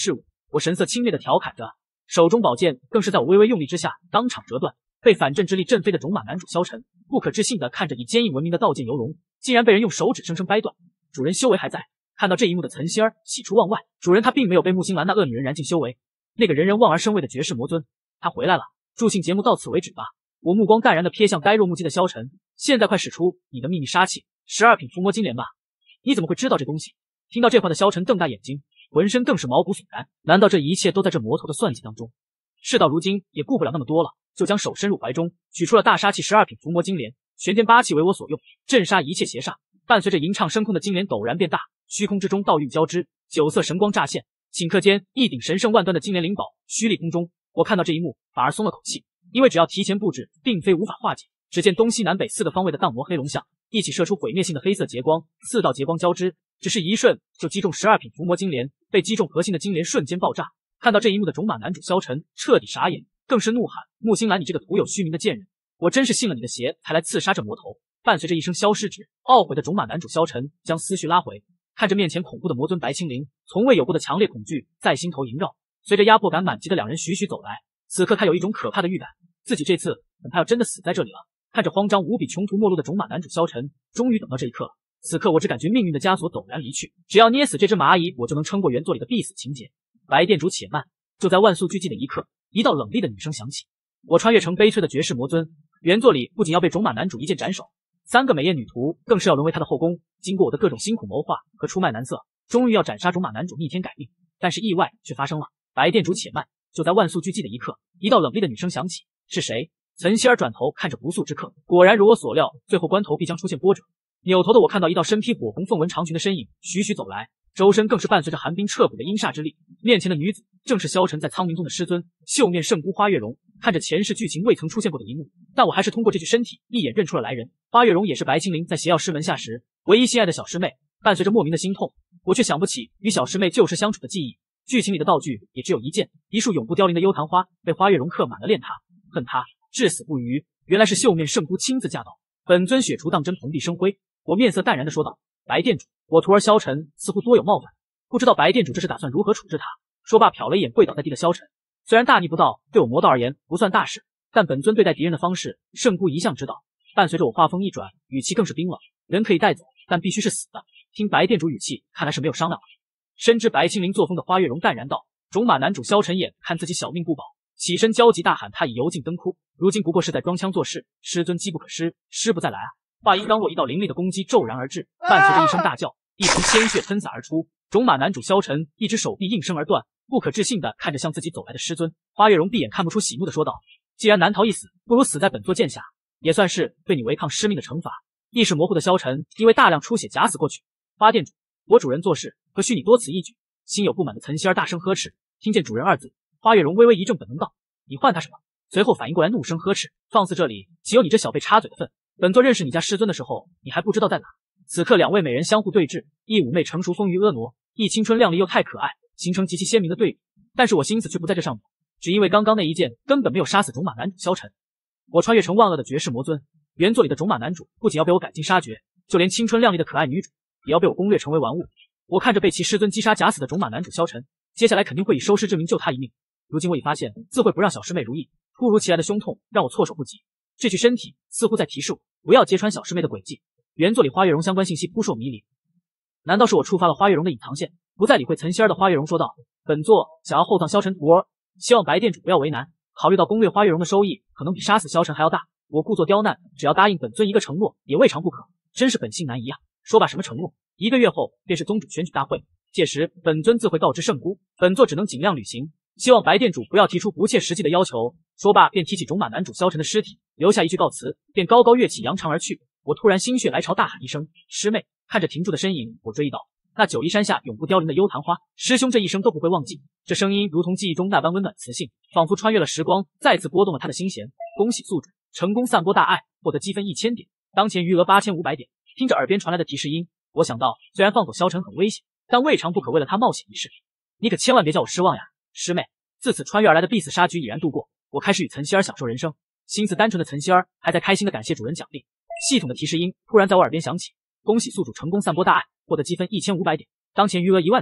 我神色轻蔑地调侃着，手中宝剑更是在我微微用力之下当场折断。被反震之力震飞的种马男主萧晨不可置信地看着以坚硬闻名的道剑游龙，竟然被人用手指生生掰断。主人修为还在。看到这一幕的岑曦儿喜出望外，主人他并没有被穆星兰那恶女人燃尽修为，那个人人望而生畏的绝世魔尊，他回来了。助兴节目到此为止吧。我目光淡然地瞥向呆若木鸡的萧晨，现在快使出你的秘密杀器十二品伏魔金莲吧。你怎么会知道这东西？听到这话的萧晨瞪大眼睛，浑身更是毛骨悚然。难道这一切都在这魔头的算计当中？事到如今也顾不了那么多了，就将手伸入怀中，取出了大杀器十二品伏魔金莲，玄天八气为我所用，震杀一切邪煞。伴随着吟唱声空的金莲陡然变大，虚空之中道韵交织，九色神光乍现。顷刻间，一顶神圣万端的金莲灵宝虚立空中。我看到这一幕，反而松了口气，因为只要提前布置，并非无法化解。只见东西南北四个方位的荡魔黑龙像一起射出毁灭性的黑色劫光，四道劫光交织，只是一瞬就击中十二品伏魔金莲。被击中核心的金莲瞬间爆炸。看到这一幕的种马男主萧晨彻底傻眼，更是怒喊：穆星兰，你这个徒有虚名的贱人，我真是信了你的邪，才来刺杀这魔头。伴随着一声消失指，懊悔的种马男主萧晨将思绪拉回，看着面前恐怖的魔尊白青灵，从未有过的强烈恐惧在心头萦绕。随着压迫感满级的两人徐徐走来，此刻他有一种可怕的预感，自己这次恐怕要真的死在这里了。看着慌张无比、穷途末路的种马男主萧晨，终于等到这一刻了。此刻我只感觉命运的枷锁陡然离去，只要捏死这只蚂蚁，我就能撑过原作里的必死情节。白店主且慢！就在万速俱寂的一刻，一道冷厉的女声响起。我穿越成悲催的绝世魔尊，原作里不仅要被种马男主一剑斩首，三个美艳女徒更是要沦为他的后宫。经过我的各种辛苦谋划和出卖男色，终于要斩杀种马男主逆天改命，但是意外却发生了。白店主且慢！就在万速俱寂的一刻，一道冷厉的女声响起。是谁？岑曦儿转头看着不速之客，果然如我所料，最后关头必将出现波折。扭头的我看到一道身披火红凤纹长裙的身影徐徐走来，周身更是伴随着寒冰彻骨的阴煞之力。面前的女子正是萧晨在苍云宗的师尊秀面圣姑花月容。看着前世剧情未曾出现过的一幕，但我还是通过这具身体一眼认出了来人。花月容也是白青灵在邪药师门下时唯一心爱的小师妹。伴随着莫名的心痛，我却想不起与小师妹旧时相处的记忆。剧情里的道具也只有一件，一束永不凋零的幽昙花，被花月容刻满了炼塔。恨他至死不渝，原来是秀面圣姑亲自驾到。本尊血除当真，蓬荜生辉。我面色淡然地说道：白店主，我徒儿萧晨似乎多有冒犯，不知道白店主这是打算如何处置他。说罢瞟了一眼跪倒在地的萧晨，虽然大逆不道对我魔道而言不算大事，但本尊对待敌人的方式圣姑一向知道。伴随着我话锋一转，语气更是冰冷：人可以带走，但必须是死的。听白店主语气，看来是没有商量了。深知白青灵作风的花月容淡然道：种马男主萧晨眼看自己小命不保，起身焦急大喊：他已油尽灯枯，如今不过是在装腔作势，师尊机不可失，失不再来啊！话音刚落，一道凌厉的攻击骤然而至，伴随着一声大叫，一盆鲜血喷洒而出。种马男主萧晨一只手臂应声而断，不可置信地看着向自己走来的师尊。花月容闭眼看不出喜怒地说道：既然难逃一死，不如死在本座剑下，也算是对你违抗师命的惩罚。意识模糊的萧晨因为大量出血假死过去。花店主，我主人做事何须你多此一举？心有不满的岑曦儿大声呵斥。听见主人二字，花月容微微一怔，本能道：你唤他什么？随后反应过来，怒声呵斥：放肆，这里岂有你这小辈插嘴的份？本座认识你家师尊的时候，你还不知道在哪。此刻两位美人相互对峙，一妩媚成熟丰腴婀娜，一青春靓丽又太可爱，形成极其鲜明的对比。但是我心思却不在这上面，只因为刚刚那一剑根本没有杀死种马男主萧晨。我穿越成万恶的绝世魔尊，原作里的种马男主不仅要被我赶尽杀绝，就连青春靓丽的可爱女主也要被我攻略成为玩物。我看着被其师尊击杀假死的种马男主萧晨，接下来肯定会以收尸之名救他一命。如今我已发现自会不让小师妹如意，突如其来的胸痛让我措手不及。这具身体似乎在提示我不要揭穿小师妹的诡计。原作里花月容相关信息扑朔迷离，难道是我触发了花月容的隐藏线？不再理会岑曦儿的花月容说道：本座想要厚葬萧晨徒儿，希望白店主不要为难。考虑到攻略花月容的收益可能比杀死萧晨还要大，我故作刁难，只要答应本尊一个承诺也未尝不可。真是本性难移啊！说罢什么承诺？一个月后便是宗主选举大会，届时本尊自会告知圣姑，本座只能尽量履行，希望白店主不要提出不切实际的要求。说罢便提起种马男主萧晨的尸体，留下一句告辞，便高高跃起扬长而去。我突然心血来潮，大喊一声：师妹！看着停住的身影，我追忆道：那九嶷山下永不凋零的幽昙花，师兄这一生都不会忘记。这声音如同记忆中那般温暖磁性，仿佛穿越了时光，再次拨动了他的心弦。恭喜宿主成功散播大爱，获得积分一千点，当前余额八千五百点。听着耳边传来的提示音，我想到虽然放走萧晨很危险，但未尝不可为了他冒险一试。你可千万别叫我失望呀，师妹！自此穿越而来的必死杀局已然度过，我开始与岑曦儿享受人生。心思单纯的岑曦儿还在开心的感谢主人奖励，系统的提示音突然在我耳边响起：恭喜宿主成功散播大爱，获得积分一千五百点，当前余额一万点。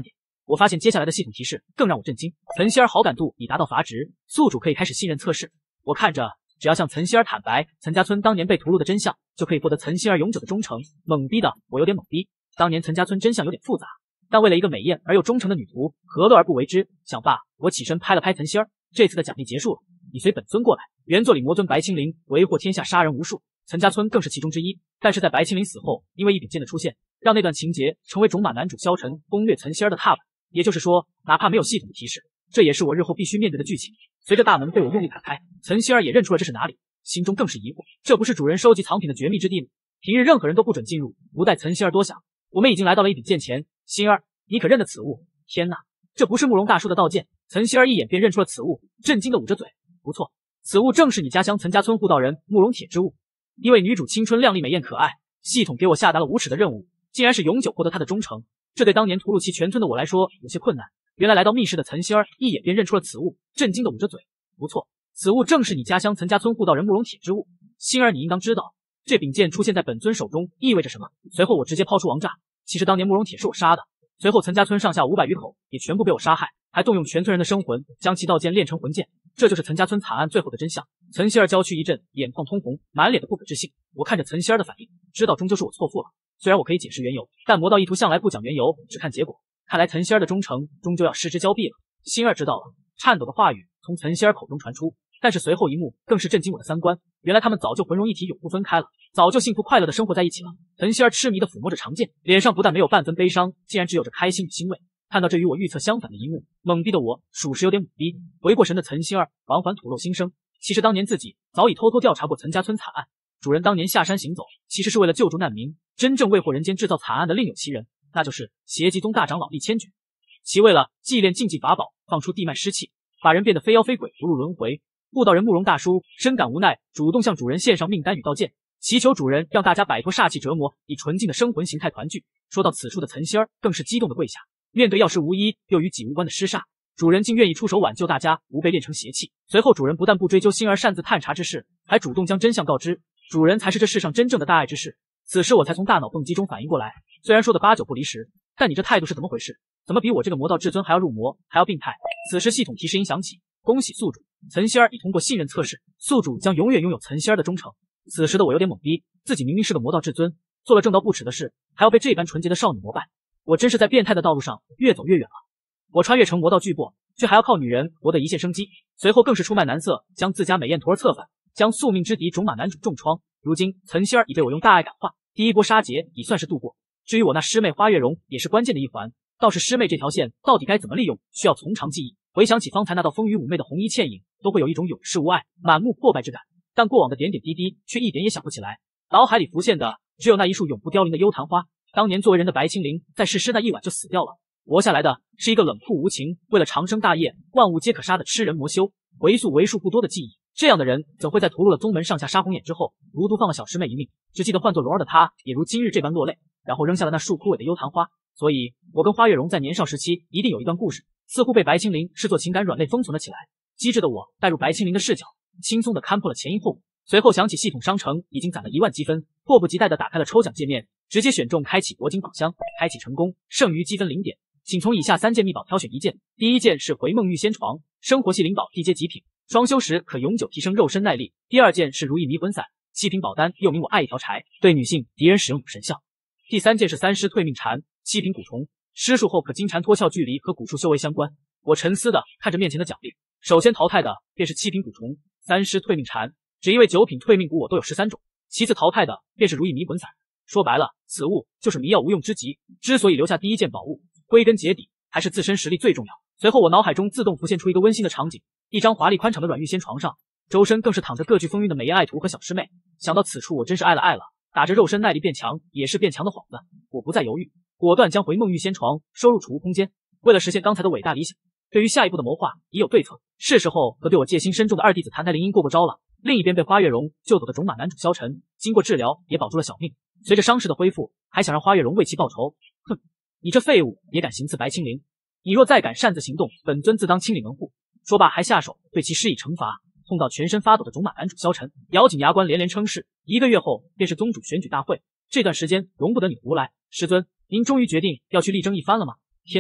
我发现接下来的系统提示更让我震惊，岑曦儿好感度已达到阀值，宿主可以开始信任测试。我看着，只要向岑曦儿坦白岑家村当年被屠戮的真相，就可以获得岑曦儿永久的忠诚。懵逼的我有点懵逼，当年岑家村真相有点复杂，但为了一个美艳而又忠诚的女仆，何乐而不为之？想罢，我起身拍了拍岑曦儿，这次的奖励结束了，你随本尊过来。原作里魔尊白青灵为祸天下，杀人无数，岑家村更是其中之一。但是在白青灵死后，因为一柄剑的出现，让那段情节成为种马男主萧晨攻略岑曦儿的踏板。也就是说，哪怕没有系统提示，这也是我日后必须面对的剧情。随着大门被我用力打开，岑曦儿也认出了这是哪里，心中更是疑惑，这不是主人收集藏品的绝密之地吗？平日任何人都不准进入。不待岑曦儿多想，我们已经来到了一柄剑前。馨儿，你可认得此物？天哪，这不是慕容大叔的道剑！岑曦儿一眼便认出了此物，震惊的捂着嘴。不错，此物正是你家乡岑家村护道人慕容铁之物。因为女主青春靓丽美艳可爱，系统给我下达了无耻的任务，竟然是永久获得她的忠诚。这对当年屠戮其全村的我来说有些困难。原来来到密室的岑曦儿一眼便认出了此物，震惊的捂着嘴。不错，此物正是你家乡岑家村护道人慕容铁之物。馨儿，你应当知道，这柄剑出现在本尊手中意味着什么。随后我直接抛出王炸。其实当年慕容铁是我杀的，随后岑家村上下五百余口也全部被我杀害，还动用全村人的生魂将其道剑炼成魂剑。这就是岑家村惨案最后的真相。岑曦儿娇躯一震，眼眶通红，满脸的不可置信。我看着岑曦儿的反应，知道终究是我错付了。虽然我可以解释缘由，但魔道意图向来不讲缘由，只看结果。看来岑曦儿的忠诚终究要失之交臂了。馨儿知道了，颤抖的话语从岑曦儿口中传出，但是随后一幕更是震惊我的三观。原来他们早就魂融一体，永不分开了，早就幸福快乐的生活在一起了。岑曦儿痴迷的抚摸着长剑，脸上不但没有半分悲伤，竟然只有着开心与欣慰。看到这与我预测相反的一幕，懵逼的我属实有点懵逼。回过神的岑曦儿缓缓吐露心声，其实当年自己早已偷偷调查过岑家村惨案，主人当年下山行走，其实是为了救助难民。真正为祸人间制造惨案的另有其人，那就是邪极宗大长老厉千珏。其为了祭炼禁忌法宝，放出地脉尸气，把人变得非妖非鬼，不入轮回。护道人慕容大叔深感无奈，主动向主人献上命丹与道剑，祈求主人让大家摆脱煞气折磨，以纯净的生魂形态团聚。说到此处的岑曦儿更是激动的跪下，面对药师无医又与己无关的尸煞，主人竟愿意出手挽救大家，无被炼成邪气。随后主人不但不追究馨儿擅自探查之事，还主动将真相告知主人，才是这世上真正的大爱之事。此时我才从大脑蹦极中反应过来，虽然说的八九不离十，但你这态度是怎么回事？怎么比我这个魔道至尊还要入魔，还要病态？此时系统提示音响起，恭喜宿主，岑曦儿已通过信任测试，宿主将永远拥有岑曦儿的忠诚。此时的我有点懵逼，自己明明是个魔道至尊，做了正道不耻的事，还要被这般纯洁的少女膜拜，我真是在变态的道路上越走越远了。我穿越成魔道巨擘，却还要靠女人博得一线生机，随后更是出卖男色，将自家美艳徒儿策反，将宿命之敌种马男主重创。如今岑曦儿已被我用大爱感化，第一波杀劫已算是度过。至于我那师妹花月容，也是关键的一环。倒是师妹这条线到底该怎么利用，需要从长计议。回想起方才那道风雨妩媚的红衣倩影，都会有一种永世无爱、满目破败之感。但过往的点点滴滴却一点也想不起来，脑海里浮现的只有那一束永不凋零的幽昙花。当年作为人的白青灵，在逝尸那一晚就死掉了，活下来的是一个冷酷无情、为了长生大业、万物皆可杀的痴人魔修。回溯为数不多的记忆，这样的人怎会在屠戮了宗门上下杀红眼之后，独独放了小师妹一命？只记得换作龙儿的他，也如今日这般落泪，然后扔下了那束枯萎的幽昙花。所以，我跟花月容在年少时期一定有一段故事，似乎被白青灵视作情感软肋封存了起来。机智的我带入白青灵的视角，轻松的勘破了前因后果。随后想起系统商城已经攒了一万积分，迫不及待的打开了抽奖界面，直接选中开启铂金宝箱，开启成功，剩余积分零点。请从以下三件秘宝挑选一件。第一件是回梦御仙床，生活系灵宝，地阶极品，双修时可永久提升肉身耐力。第二件是如意迷魂散，七品宝丹，又名我爱一条柴，对女性敌人使用有神效。第三件是三尸退命蝉，七品蛊虫，施术后可金蝉脱壳，距离和蛊术修为相关。我沉思的看着面前的奖励，首先淘汰的便是七品蛊虫、三尸退命蝉，只因为九品退命蛊我都有十三种。其次淘汰的便是如意迷魂散，说白了，此物就是迷药无用之极。之所以留下第一件宝物，归根结底还是自身实力最重要。随后我脑海中自动浮现出一个温馨的场景，一张华丽宽敞的软玉仙床上，周身更是躺着各具风韵的美艳爱徒和小师妹。想到此处，我真是爱了爱了，打着肉身耐力变强也是变强的幌子。我不再犹豫，果断将回梦御仙床收入储物空间。为了实现刚才的伟大理想，对于下一步的谋划已有对策，是时候和对我戒心深重的二弟子谭台灵音过过招了。另一边被花月容救走的种马男主萧晨，经过治疗也保住了小命。随着伤势的恢复，还想让花月容为其报仇？哼，你这废物也敢行刺白青灵！你若再敢擅自行动，本尊自当清理门户。说罢还下手对其施以惩罚。痛到全身发抖的种马男主萧晨咬紧牙关，连连称是。一个月后便是宗主选举大会，这段时间容不得你胡来。师尊，您终于决定要去力争一番了吗？天呐，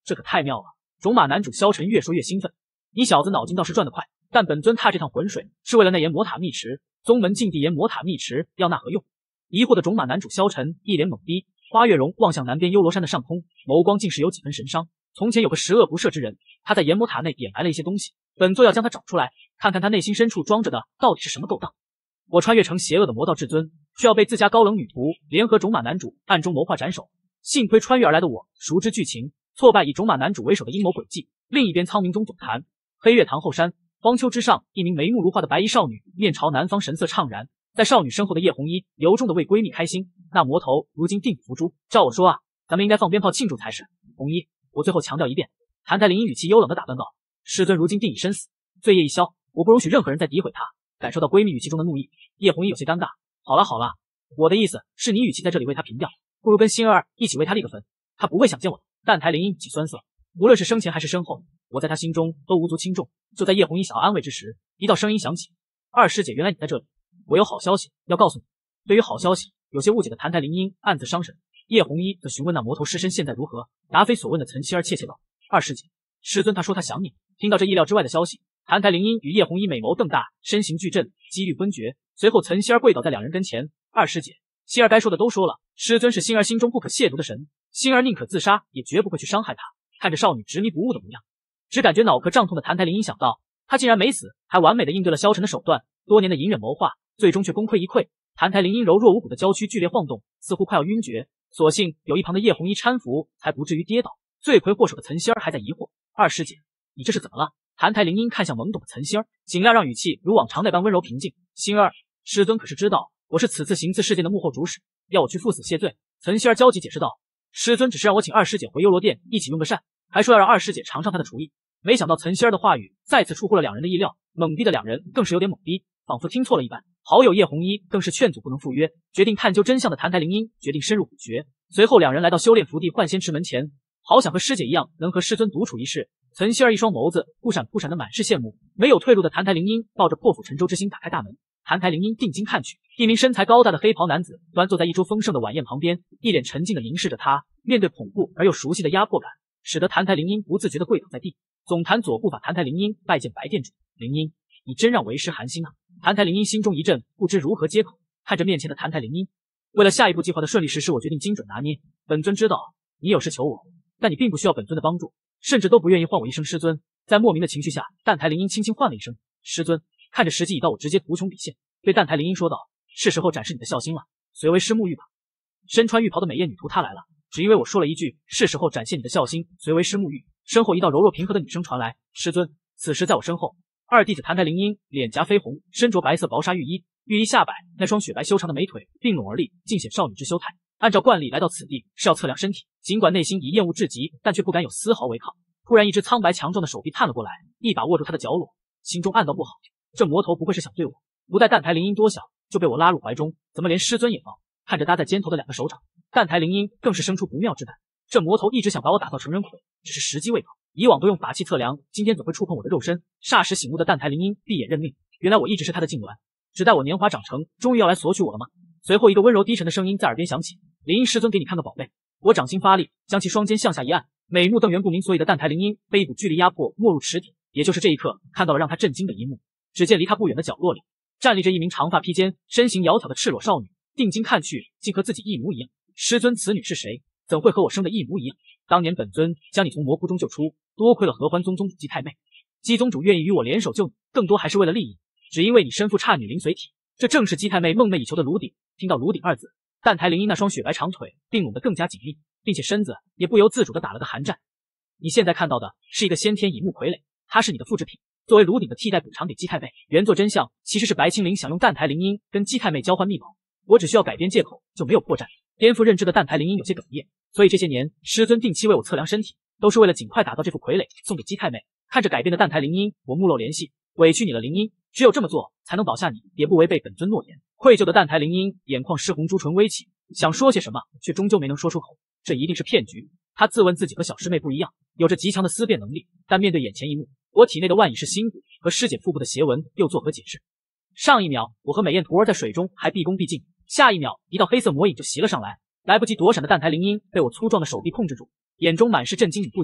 这可太妙了！种马男主萧晨越说越兴奋，你小子脑筋倒是转得快，但本尊踏这趟浑水是为了那岩魔塔秘池，宗门禁地岩魔塔秘池要那何用？疑惑的种马男主萧晨一脸懵逼。花月荣望向南边幽罗山的上空，眸光竟是有几分神伤。从前有个十恶不赦之人，他在岩魔塔内掩埋了一些东西，本座要将他找出来，看看他内心深处装着的到底是什么勾当。我穿越成邪恶的魔道至尊，却要被自家高冷女仆联合种马男主暗中谋划斩首。幸亏穿越而来的我熟知剧情，挫败以种马男主为首的阴谋诡计。另一边苍冥宗总坛，黑月堂后山，荒丘之上，一名眉目如画的白衣少女面朝南方，神色怅然。在少女身后的叶红衣由衷的为闺蜜开心，那魔头如今定伏诛。照我说啊，咱们应该放鞭炮庆祝才是。红衣，我最后强调一遍。谭台灵音语气幽冷的打断道：师尊如今定已身死，罪业已消，我不容许任何人再诋毁他。感受到闺蜜语气中的怒意，叶红衣有些尴尬。好了好了，我的意思是你与其在这里为他平调，不如跟星儿一起为他立个坟，他不会想见我的。但台灵音语气酸涩，无论是生前还是身后，我在他心中都无足轻重。就在叶红衣想要安慰之时，一道声音响起：二师姐，原来你在这里。我有好消息要告诉你。对于好消息，有些误解的谭台灵音暗自伤神。叶红衣则询问那魔头尸身现在如何。答非所问的岑希儿怯怯道：二师姐，师尊他说他想你。听到这意料之外的消息，谭台灵音与叶红衣美眸瞪大，身形巨震，几率昏厥。随后岑希儿跪倒在两人跟前：二师姐，希儿该说的都说了，师尊是星儿心中不可亵渎的神，星儿宁可自杀也绝不会去伤害他。看着少女执迷不悟的模样，只感觉脑壳胀痛的谭台灵音想到，他竟然没死，还完美的应对了萧晨的手段，多年的隐忍谋划最终却功亏一篑。谭台灵音柔弱无骨的娇躯剧烈晃动，似乎快要晕厥，所幸有一旁的叶红衣搀扶，才不至于跌倒。罪魁祸首的岑希儿还在疑惑：二师姐，你这是怎么了？谭台灵音看向懵懂的岑希儿，尽量让语气如往常那般温柔平静。星儿，师尊可是知道我是此次行刺事件的幕后主使，要我去赴死谢罪。岑希儿焦急解释道：师尊只是让我请二师姐回幽罗殿一起用个膳，还说要让二师姐尝尝他的厨艺。没想到岑希儿的话语再次出乎了两人的意料，懵逼的两人更是有点懵逼，仿佛听错了一般。好友叶红衣更是劝阻不能赴约，决定探究真相的谭台灵音决定深入虎穴。随后两人来到修炼福地幻仙池门前，好想和师姐一样能和师尊独处一室。岑希儿一双眸子忽闪忽闪的满是羡慕，没有退路的谭台灵音抱着破釜沉舟之心打开大门。谭台灵音定睛看去，一名身材高大的黑袍男子端坐在一桌丰盛的晚宴旁边，一脸沉静的凝视着他。面对恐怖而又熟悉的压迫感，使得谭台灵音不自觉的跪倒在地。总坛左护法谭台灵音拜见白店主。灵音，你真让为师寒心啊！谭台灵音心中一震，不知如何接口。看着面前的谭台灵音，为了下一步计划的顺利实施，我决定精准拿捏。本尊知道你有事求我，但你并不需要本尊的帮助，甚至都不愿意唤我一声师尊。在莫名的情绪下，淡台灵音轻轻唤了一声师尊。看着时机已到，我直接图穷匕现，对淡台灵音说道：是时候展示你的孝心了，随为师沐浴吧。身穿浴袍的美艳女仆她来了，只因为我说了一句是时候展现你的孝心，随为师沐浴。身后一道柔弱平和的女声传来：师尊。此时在我身后，二弟子谭台灵音脸颊绯红，身着白色薄纱浴衣，浴衣下摆那双雪白修长的美腿并拢而立，尽显少女之羞态。按照惯例来到此地是要测量身体，尽管内心已厌恶至极，但却不敢有丝毫违抗。突然一只苍白强壮的手臂探了过来，一把握住他的脚裸，心中暗道不好，这魔头不会是想对我。不待淡台灵音多想，就被我拉入怀中，怎么连师尊也放？看着搭在肩头的两个手掌，淡台灵音更是生出不妙之感。这魔头一直想把我打造成人魁，只是时机未到。以往都用法器测量，今天怎会触碰我的肉身？霎时醒悟的淡台灵音闭眼认命，原来我一直是他的痉挛，只待我年华长成，终于要来索取我了吗？随后一个温柔低沉的声音在耳边响起：灵音师尊给你看个宝贝。我掌心发力，将其双肩向下一按，美目瞪圆不明所以的淡台灵音被一股巨力压迫没入池底。也就是这一刻，看到了让他震惊的一幕。只见离他不远的角落里，站立着一名长发披肩、身形窈窕的赤裸少女，定睛看去，竟和自己一模一样。师尊，此女是谁？怎会和我生的一模一样？当年本尊将你从魔窟中救出，多亏了合欢宗宗主姬太妹。姬宗主愿意与我联手救你，更多还是为了利益。只因为你身负差女灵随体，这正是姬太妹梦寐以求的炉鼎。听到炉鼎二字，淡台灵音那双雪白长腿并拢得更加紧密，并且身子也不由自主地打了个寒战。你现在看到的是一个先天乙木傀儡，它是你的复制品，作为炉鼎的替代补偿给姬太妹。原作真相其实是白青灵想用淡台灵音跟姬太妹交换秘宝，我只需要改变借口就没有破绽。颠覆认知的淡台灵音有些哽咽，所以这些年师尊定期为我测量身体，都是为了尽快打造这副傀儡送给姬太妹。看着改变的淡台灵音，我目露怜惜，委屈你了灵音，只有这么做才能保下你，也不违背本尊诺言。愧疚的淡台灵音眼眶湿红，朱唇微起，想说些什么，却终究没能说出口。这一定是骗局。他自问自己和小师妹不一样，有着极强的思辨能力，但面对眼前一幕，我体内的万蚁是心骨和师姐腹部的邪纹又作何解释？上一秒我和美艳徒儿在水中还毕恭毕敬，下一秒一道黑色魔影就袭了上来，来不及躲闪的淡台灵音被我粗壮的手臂控制住，眼中满是震惊与不解。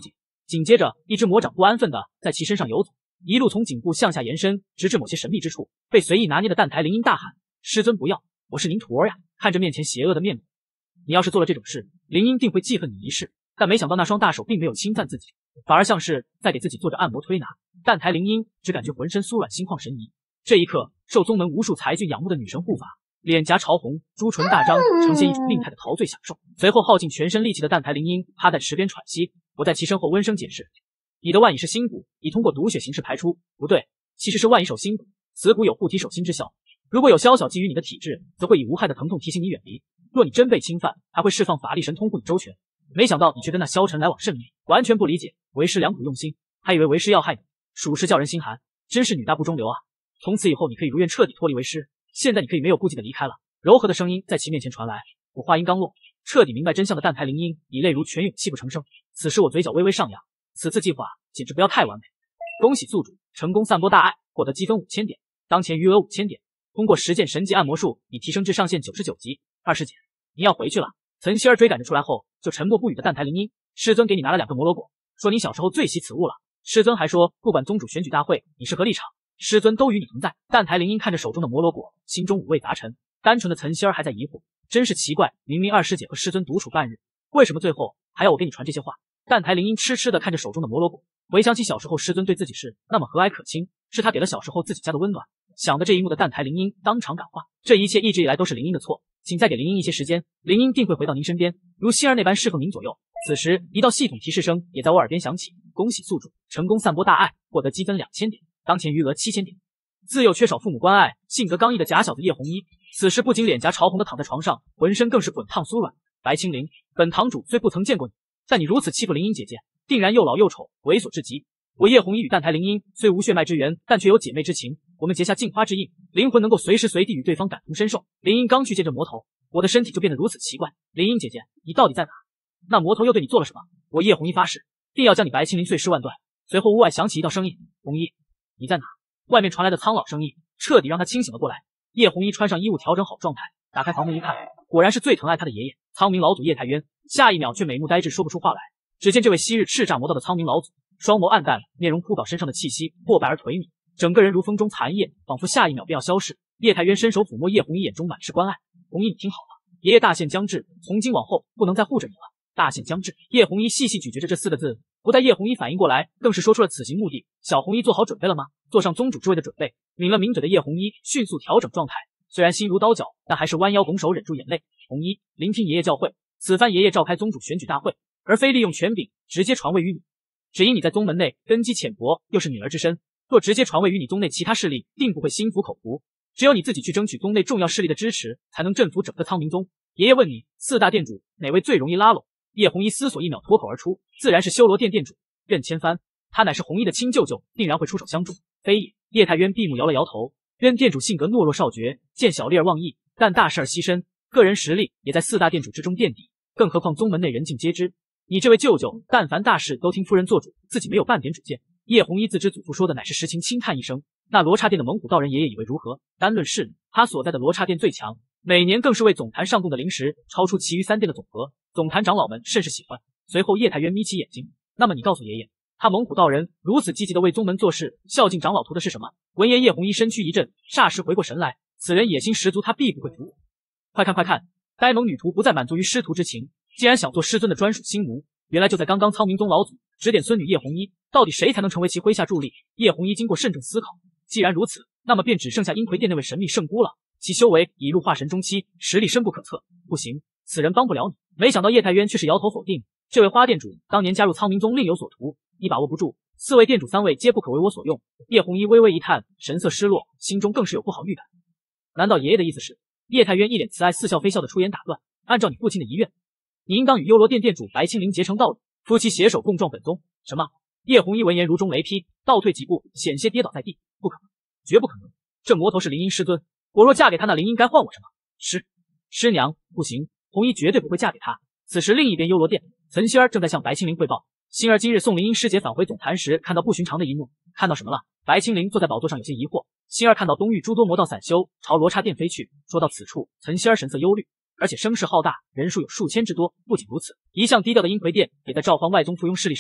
紧接着，一只魔掌不安分的在其身上游走，一路从颈部向下延伸，直至某些神秘之处。被随意拿捏的蛋台灵婴大喊：“师尊不要，我是您徒儿呀！”看着面前邪恶的面目，你要是做了这种事，灵婴定会记恨你一世。但没想到那双大手并没有侵犯自己，反而像是在给自己做着按摩推拿。蛋台灵婴只感觉浑身酥软，心旷神怡。这一刻，受宗门无数才俊仰慕的女神护法，脸颊潮红，朱唇大张，呈现一种病态的陶醉享受。随后耗尽全身力气的蛋台灵婴趴在池边喘息，我在其身后温声解释：“你的万蚁是心骨，已通过毒血形式排出。不对，其实是万蚁守心骨，此骨有护体守心之效。如果有宵小觊觎你的体质，则会以无害的疼痛提醒你远离。若你真被侵犯，还会释放法力神通护你周全。没想到你却跟那萧晨来往甚密，完全不理解为师良苦用心，还以为为师要害你，属实叫人心寒。真是女大不中留啊！从此以后，你可以如愿彻底脱离为师。现在你可以没有顾忌的离开了。”柔和的声音在其面前传来。我话音刚落，彻底明白真相的蛋台灵婴已泪如泉涌，泣不成声。此时我嘴角微微上扬，此次计划简直不要太完美。恭喜宿主成功散播大爱，获得积分五千点，当前余额五千点。通过实践神级按摩术，已提升至上限九十九级。二师姐，您要回去了。岑希儿追赶着出来后，就沉默不语的蛋台灵婴，师尊给你拿了两个摩罗果，说你小时候最惜此物了。师尊还说，不管宗主选举大会，你是何立场，师尊都与你同在。蛋台灵婴看着手中的摩罗果，心中五味杂陈。单纯的岑希儿还在疑惑，真是奇怪，明明二师姐和师尊独处半日，为什么最后还要我给你传这些话？蛋台灵婴痴痴的看着手中的摩罗果，回想起小时候师尊对自己是那么和蔼可亲，是他给了小时候自己家的温暖。想的这一幕的蛋台灵婴当场感化，这一切一直以来都是灵婴的错，请再给灵婴一些时间，灵婴定会回到您身边，如希儿那般侍奉您左右。此时，一道系统提示声也在我耳边响起：恭喜宿主成功散播大爱，获得积分两千点，当前余额七千点。自幼缺少父母关爱，性格刚毅的假小子叶红衣，此时不仅脸颊潮红的躺在床上，浑身更是滚烫酥软。白青灵，本堂主虽不曾见过你，但你如此欺负灵婴姐姐，定然又老又丑，猥琐至极。我叶红衣与蛋台灵婴虽无血脉之缘，但却有姐妹之情，我们结下镜花之印，灵魂能够随时随地与对方感同身受。灵婴刚去接着魔头，我的身体就变得如此奇怪。灵婴姐姐，你到底在哪？那魔头又对你做了什么？我叶红衣发誓，定要将你白青灵碎尸万段。随后屋外响起一道声音：红衣，你在哪？外面传来的苍老声音，彻底让他清醒了过来。叶红衣穿上衣物，调整好状态，打开房门一看，果然是最疼爱他的爷爷苍冥老祖叶太渊。下一秒却美目呆滞，说不出话来。只见这位昔日叱咤魔道的苍冥老祖，双眸暗淡，面容枯槁，身上的气息破败而颓靡，整个人如风中残叶，仿佛下一秒便要消逝。叶太渊伸手抚摸叶红衣，眼中满是关爱：红衣，你听好了，爷爷大限将至，从今往后不能再护着你了。大限将至，叶红衣细细咀嚼着这四个字，不待叶红衣反应过来，更是说出了此行目的。小红衣做好准备了吗？做上宗主之位的准备。抿了抿嘴的叶红衣迅速调整状态，虽然心如刀绞，但还是弯腰拱手忍住眼泪。红衣，聆听爷爷教诲，此番爷爷召开宗主选举大会，而非利用权柄直接传位于你。只因你在宗门内根基浅薄，又是女儿之身，若直接传位于你，宗内其他势力定不会心服口服。只有你自己去争取宗内重要势力的支持，才能镇服整个苍冥宗。爷爷问你，四大殿主哪位最容易拉拢？叶红衣思索一秒，脱口而出：自然是修罗殿殿主任千帆，他乃是红衣的亲舅舅，定然会出手相助。非也。叶太渊闭目摇了摇头。任殿主性格懦弱少决，见小利而忘义，干大事而牺牲，个人实力也在四大殿主之中垫底，更何况宗门内人尽皆知。你这位舅舅，但凡大事都听夫人做主，自己没有半点主见。叶红衣自知祖父说的乃是实情，轻叹一声。那罗刹殿的猛虎道人爷爷以为如何？单论势力，他所在的罗刹殿最强，每年更是为总坛上供的灵石超出其余三殿的总和，总坛长老们甚是喜欢。随后叶太渊眯起眼睛，那么你告诉爷爷，他猛虎道人如此积极的为宗门做事，孝敬长老图的是什么？闻言叶红衣身躯一震，霎时回过神来，此人野心十足，他必不会服我。快看快看，呆萌女徒不再满足于师徒之情，竟然想做师尊的专属心奴。原来就在刚刚，苍冥宗老祖指点孙女叶红衣，到底谁才能成为其麾下助力？叶红衣经过慎重思考，既然如此，那么便只剩下阴魁殿那位神秘圣姑了。其修为已入化神中期，实力深不可测。不行，此人帮不了你。没想到叶太渊却是摇头否定。这位花殿主当年加入苍冥宗另有所图，你把握不住。四位殿主三位皆不可为我所用。叶红衣微微一叹，神色失落，心中更是有不好预感。难道爷爷的意思是？叶太渊一脸慈爱似笑非笑的出言打断：按照你父亲的遗愿，你应当与幽罗殿殿主白青灵结成道侣，夫妻携手共壮本宗。什么？叶红衣闻言如中雷劈，倒退几步，险些跌倒在地。不可能，绝不可能！这魔头是灵婴师尊，我若嫁给他，那灵婴该换我什么？师师娘，不行，红衣绝对不会嫁给他。此时另一边幽罗殿，岑希儿正在向白青灵汇报。星儿今日送灵婴师姐返回总坛时，看到不寻常的一幕。看到什么了？白青灵坐在宝座上有些疑惑。星儿看到东域诸多魔道散修朝罗刹殿飞去。说到此处，岑希儿神色忧虑，而且声势浩大，人数有数千之多。不仅如此，一向低调的阴魁殿也在召唤外宗附庸势力首领，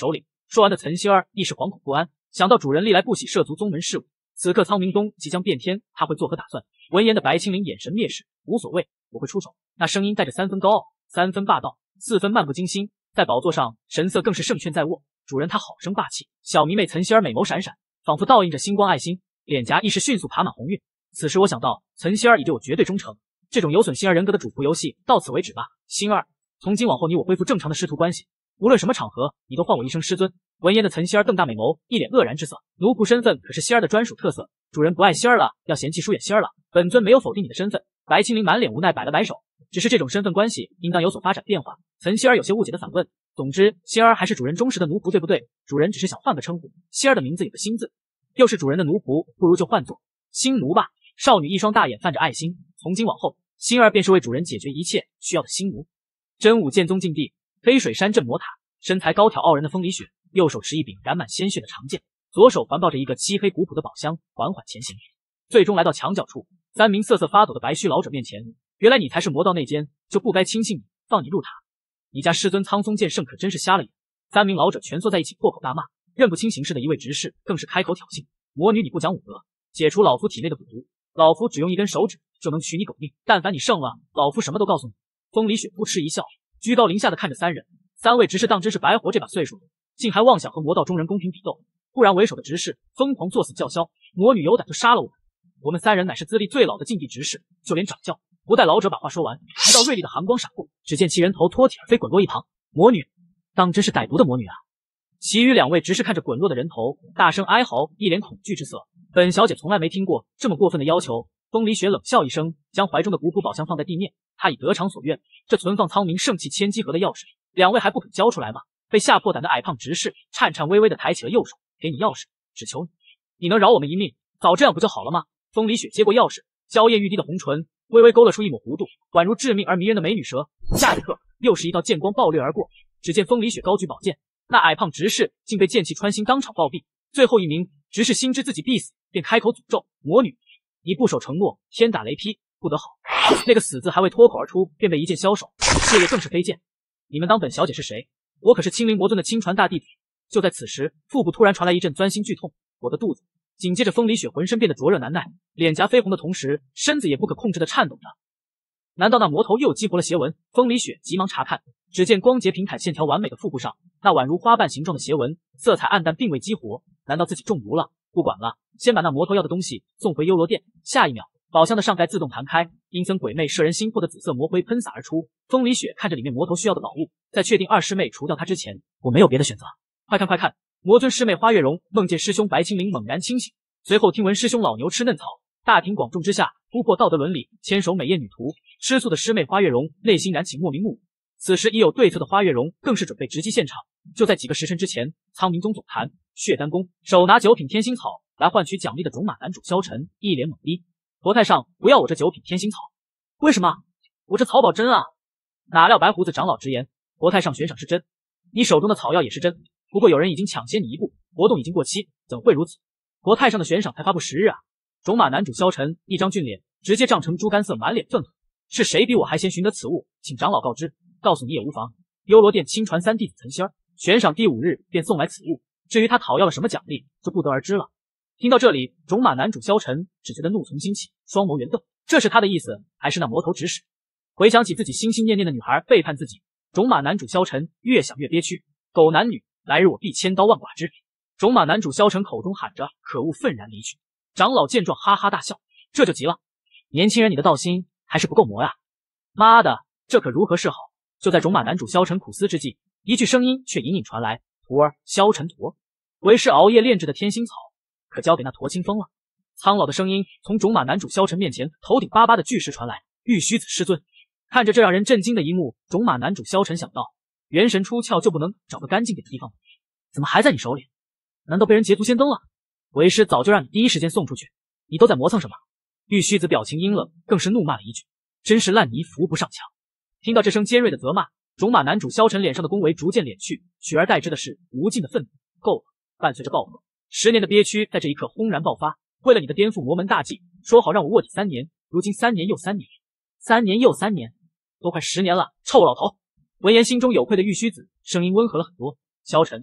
说完的岑希儿一时惶恐不安，想到主人历来不喜涉足宗门事务，此刻苍明宗即将变天，他会作何打算？闻言的白青灵眼神蔑视，无所谓，我会出手。那声音带着三分高傲，三分霸道，四分漫不经心，在宝座上神色更是胜券在握。主人他好生霸气。小迷妹岑希儿美眸闪闪，仿佛倒映着星光爱心，脸颊亦是迅速爬满红晕。此时我想到，岑希儿已对我绝对忠诚，这种有损心儿人格的主仆游戏到此为止吧。星儿，从今往后你我恢复正常的师徒关系，无论什么场合，你都唤我一声师尊。闻言的岑希儿瞪大美眸，一脸愕然之色。奴仆身份可是希儿的专属特色，主人不爱希儿了，要嫌弃疏远希儿了。本尊没有否定你的身份。白青灵满脸无奈，摆了摆手，只是这种身份关系应当有所发展变化。岑希儿有些误解的反问，总之希儿还是主人忠实的奴仆对不对？主人只是想换个称呼，希儿的名字有个新字，又是主人的奴仆，不如就换作星奴吧。少女一双大眼泛着爱心，从今往后，星儿便是为主人解决一切需要的星奴。真武剑宗禁地飞水山镇魔塔，身材高挑傲人的风里雪，右手持一柄染满鲜血的长剑，左手环抱着一个漆黑古朴的宝箱，缓缓前行。最终来到墙角处，三名瑟瑟发抖的白须老者面前。原来你才是魔道内奸，就不该轻信你，放你入塔。你家师尊苍松剑圣可真是瞎了眼。三名老者蜷缩在一起破口大骂，认不清形势的一位执事更是开口挑衅：魔女你不讲武德，解除老夫体内的蛊毒，老夫只用一根手指就能取你狗命，但凡你胜了，老夫什么都告诉你。风里雪扑哧一笑，居高临下的看着三人。三位执事当真是白活这把岁数了，竟还妄想和魔道中人公平比斗。忽然为首的执事疯狂作死叫嚣：魔女有胆就杀了我们！我们三人乃是资历最老的禁地执事，就连掌教。不待老者把话说完，一道锐利的寒光闪过，只见其人头脱体而飞，滚落一旁。魔女，当真是歹毒的魔女啊！其余两位执事看着滚落的人头，大声哀嚎，一脸恐惧之色。本小姐从来没听过这么过分的要求。风里雪冷笑一声，将怀中的古朴宝箱放在地面。她已得偿所愿，这存放苍冥圣器千机盒的钥匙，两位还不肯交出来吗？被吓破胆的矮胖执事颤颤巍巍地抬起了右手，给你钥匙，只求你，你能饶我们一命，早这样不就好了吗？风里雪接过钥匙，娇艳欲滴的红唇微微勾勒出一抹弧度，宛如致命而迷人的美女蛇。下一刻，又是一道剑光暴掠而过。只见风里雪高举宝剑，那矮胖执事竟被剑气穿心，当场暴毙。最后一名执事心知自己必死，便开口诅咒：魔女，你不守承诺，天打雷劈，不得好！那个死字还未脱口而出，便被一剑消手，血液更是飞溅。你们当本小姐是谁？我可是青灵魔尊的亲传大弟子。就在此时，腹部突然传来一阵钻心剧痛，我的肚子。紧接着，风里雪浑身变得灼热难耐，脸颊绯红的同时，身子也不可控制的颤抖着。难道那魔头又激活了邪纹？风里雪急忙查看，只见光洁平坦、线条完美的腹部上，那宛如花瓣形状的邪纹，色彩暗淡，并未激活。难道自己中毒了？不管了，先把那魔头要的东西送回幽罗殿。下一秒，宝箱的上盖自动弹开，阴森鬼魅、摄人心魄的紫色魔灰喷洒而出。风里雪看着里面魔头需要的宝物，在确定二师妹除掉他之前，我没有别的选择。快看快看！魔尊师妹花月容梦见师兄白青灵猛然清醒，随后听闻师兄老牛吃嫩草，大庭广众之下突破道德伦理，牵手美艳女徒。吃醋的师妹花月容内心燃起莫名怒火。此时已有对策的花月容更是准备直击现场。就在几个时辰之前，苍冥宗总坛血丹宫手拿九品天心草来换取奖励的种马男主萧晨一脸懵逼：佛太上，不要我这九品天心草！为什么？我这草宝真啊！哪料白胡子长老直言：佛太上悬赏是真，你手中的草药也是真。不过有人已经抢先你一步，活动已经过期，怎会如此？国太上的悬赏才发布十日啊！种马男主萧晨一张俊脸直接涨成猪肝色，满脸愤恨。是谁比我还先寻得此物？请长老告知，告诉你也无妨。幽罗殿亲传三弟子岑仙儿，悬赏第五日便送来此物，至于他讨要了什么奖励，就不得而知了。听到这里，种马男主萧晨只觉得怒从心起，双眸圆瞪，这是他的意思，还是那魔头指使？回想起自己心心念念的女孩背叛自己，种马男主萧晨越想越憋屈。狗男女，来日我必千刀万剐之！种马男主萧晨口中喊着可恶，愤然离去。长老见状哈哈大笑，这就急了，年轻人你的道心还是不够磨呀！妈的，这可如何是好？就在种马男主萧晨苦思之际，一句声音却隐隐传来：徒儿萧晨陀，为师熬夜炼制的天心草，可交给那驼清风了。苍老的声音从种马男主萧晨面前头顶巴巴的巨石传来：玉虚子师尊。看着这让人震惊的一幕，种马男主萧晨想到，元神出窍就不能找个干净点的地方吗？怎么还在你手里？难道被人捷足先登了？为师早就让你第一时间送出去，你都在磨蹭什么？玉虚子表情阴冷，更是怒骂了一句：真是烂泥扶不上墙。听到这声尖锐的责骂，种马男主萧晨脸上的恭维逐渐敛去，取而代之的是无尽的愤怒。够了！伴随着暴喝，十年的憋屈在这一刻轰然爆发。为了你的颠覆魔门大计，说好让我卧底三年，如今三年又三年，三年又三年，都快十年了，臭老头！闻言心中有愧的玉虚子声音温和了很多：萧晨，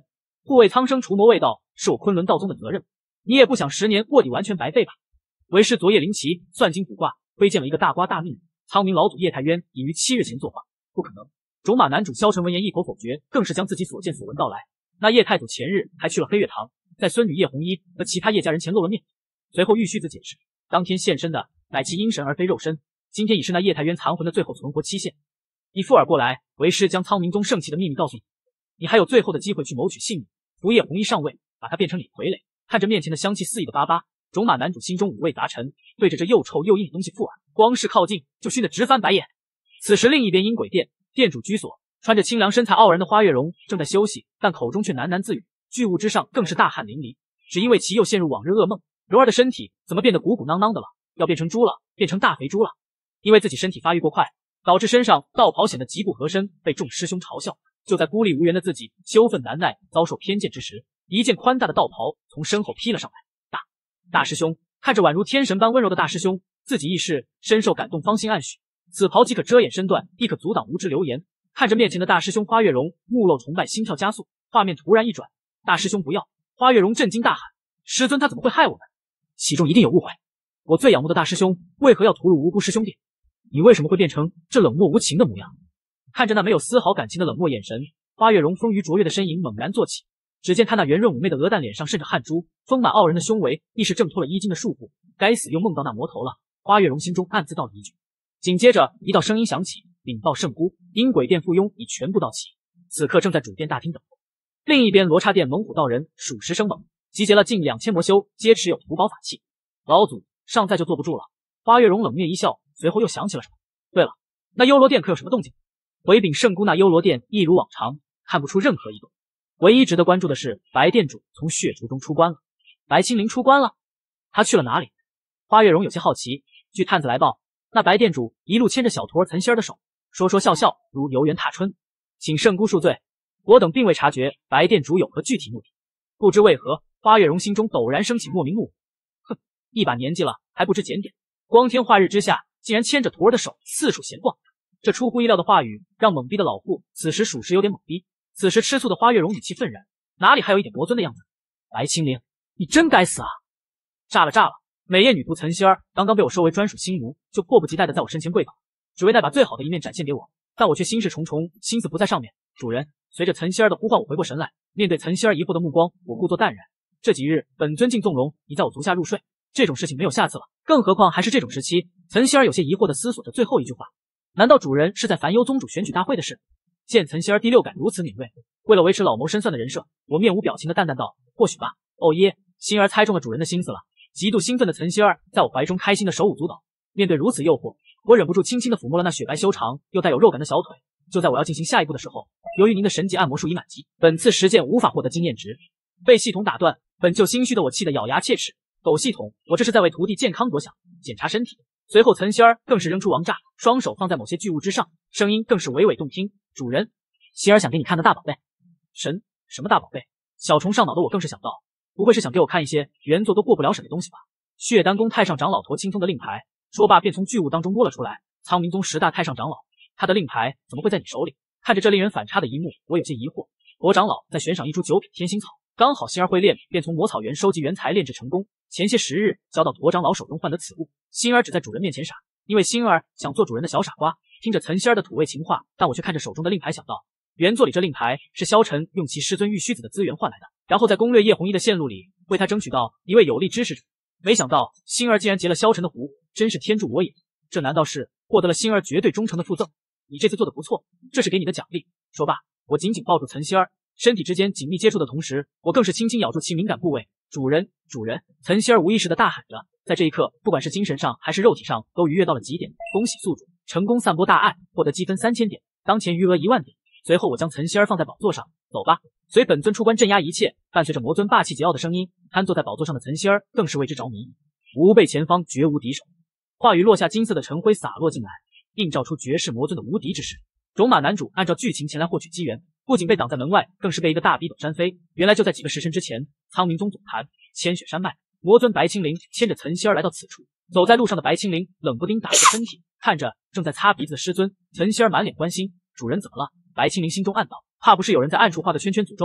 护卫苍生除魔卫道是我昆仑道宗的责任，你也不想十年卧底完全白费吧？为师昨夜临奇算经卜卦，推荐了一个大瓜大命，苍冥老祖叶太渊已于七日前作画。不可能！种马男主萧晨闻言一口否决，更是将自己所见所闻道来。那叶太祖前日还去了黑月堂，在孙女叶红衣和其他叶家人前露了面。随后玉虚子解释，当天现身的乃其阴神而非肉身，今天已是那叶太渊残魂的最后存活期限。你附耳过来，为师将苍冥宗圣器的秘密告诉你，你还有最后的机会去谋取性命，扶叶红衣上位，把他变成李傀儡。看着面前的香气四溢的粑粑，种马男主心中五味杂陈，对着这又臭又硬的东西附耳，光是靠近就熏得直翻白眼。此时另一边阴鬼殿，殿主居所，穿着清凉身材傲然的花月容正在休息，但口中却喃喃自语，巨物之上更是大汗淋漓，只因为其又陷入往日噩梦。柔儿的身体怎么变得鼓鼓囊囊的了？要变成猪了，变成大肥猪了。因为自己身体发育过快，导致身上道袍显得极不合身，被众师兄嘲笑。就在孤立无援的自己羞愤难耐，遭受偏见之时，一件宽大的道袍从身后披了上来。大大师兄看着宛如天神般温柔的大师兄，自己亦是深受感动，方心暗许。此袍既可遮掩身段，亦可阻挡无知流言。看着面前的大师兄花月容，目露崇拜，心跳加速。画面突然一转，大师兄不要！花月容震惊大喊：师尊他怎么会害我们？其中一定有误会。我最仰慕的大师兄为何要屠戮无辜师兄弟？你为什么会变成这冷漠无情的模样？看着那没有丝毫感情的冷漠眼神，花月容丰腴卓越的身影猛然坐起。只见他那圆润妩媚的鹅蛋脸上渗着汗珠，丰满傲人的胸围亦是挣脱了衣襟的束缚。该死，又梦到那魔头了。花月容心中暗自道了一句。紧接着一道声音响起，禀报圣姑，阴鬼殿附庸已全部到齐，此刻正在主殿大厅等候。另一边罗刹殿猛虎道人属实生猛，集结了近两千魔修，皆持有屠宝法器。老祖尚在就坐不住了。花月容冷面一笑，随后又想起了什么。对了，那幽罗殿可有什么动静？回禀圣姑，那幽罗殿一如往常，看不出任何异动。唯一值得关注的是白殿主从血族中出关了。白青灵出关了？他去了哪里？花月容有些好奇。据探子来报，那白殿主一路牵着小徒儿岑仙儿的手，说说笑笑，如游园踏春。请圣姑恕罪，我等并未察觉白殿主有何具体目的。不知为何，花月容心中陡然升起莫名怒火。哼，一把年纪了还不知检点，光天化日之下竟然牵着徒儿的手四处闲逛。这出乎意料的话语让懵逼的老妇此时属实有点懵逼。此时吃醋的花月容语气愤然，哪里还有一点魔尊的样子？白青灵，你真该死啊！炸了炸了！美艳女仆岑仙儿刚刚被我收为专属心奴，就迫不及待的在我身前跪倒，只为待把最好的一面展现给我，但我却心事重重，心思不在上面。主人，随着岑仙儿的呼唤，我回过神来，面对岑仙儿疑惑的目光，我故作淡然。这几日本尊竟纵容你在我足下入睡，这种事情没有下次了，更何况还是这种时期。岑仙儿有些疑惑的思索着最后一句话，难道主人是在烦忧宗主选举大会的事？见岑仙儿第六感如此敏锐，为了维持老谋深算的人设，我面无表情的淡淡道：或许吧。哦耶，心儿猜中了主人的心思了。极度兴奋的岑仙儿在我怀中开心的手舞足蹈，面对如此诱惑，我忍不住轻轻的抚摸了那雪白修长又带有肉感的小腿。就在我要进行下一步的时候，由于您的神级按摩术已满级，本次实践无法获得经验值，被系统打断。本就心虚的我气得咬牙切齿。狗系统，我这是在为徒弟健康着想，检查身体。随后岑仙儿更是扔出王炸，双手放在某些巨物之上，声音更是娓娓动听。主人，希儿想给你看的大宝贝。神？什么大宝贝？小虫上脑的我更是想到，不会是想给我看一些原作都过不了审的东西吧？血丹宫太上长老驼青松的令牌。说罢便从巨物当中摸了出来。苍冥宗十大太上长老，他的令牌怎么会在你手里？看着这令人反差的一幕，我有些疑惑。驼长老在悬赏一株九品天心草，刚好心儿会炼，便从魔草园收集原材炼制成功。前些时日交到驼长老手中换得此物，心儿只在主人面前傻，因为心儿想做主人的小傻瓜。听着岑仙儿的土味情话，但我却看着手中的令牌想到，原作里这令牌是萧晨用其师尊玉虚子的资源换来的，然后在攻略叶红衣的线路里为他争取到一位有力支持者。没想到心儿竟然结了萧晨的狐，真是天助我也！这难道是获得了心儿绝对忠诚的附赠？你这次做的不错，这是给你的奖励。说罢，我紧紧抱住岑仙儿，身体之间紧密接触的同时，我更是轻轻咬住其敏感部位。主人，主人！岑仙儿无意识的大喊着，在这一刻，不管是精神上还是肉体上，都愉悦到了极点。恭喜宿主成功散播大爱，获得积分三千点，当前余额一万点。随后我将岑仙儿放在宝座上，走吧，随本尊出关镇压一切。伴随着魔尊霸气桀骜的声音，瘫坐在宝座上的岑仙儿更是为之着迷。吾辈前方绝无敌手。话语落下，金色的晨辉洒落进来，映照出绝世魔尊的无敌之势。种马男主按照剧情前来获取机缘，不仅被挡在门外，更是被一个大逼斗扇飞。原来就在几个时辰之前，苍冥宗总坛千雪山脉，魔尊白青灵牵着岑仙儿来到此处。走在路上的白青灵冷不丁打了个喷嚏，看着正在擦鼻子的师尊，岑仙儿满脸关心。主人怎么了？白青灵心中暗道，怕不是有人在暗处画的圈圈诅咒我。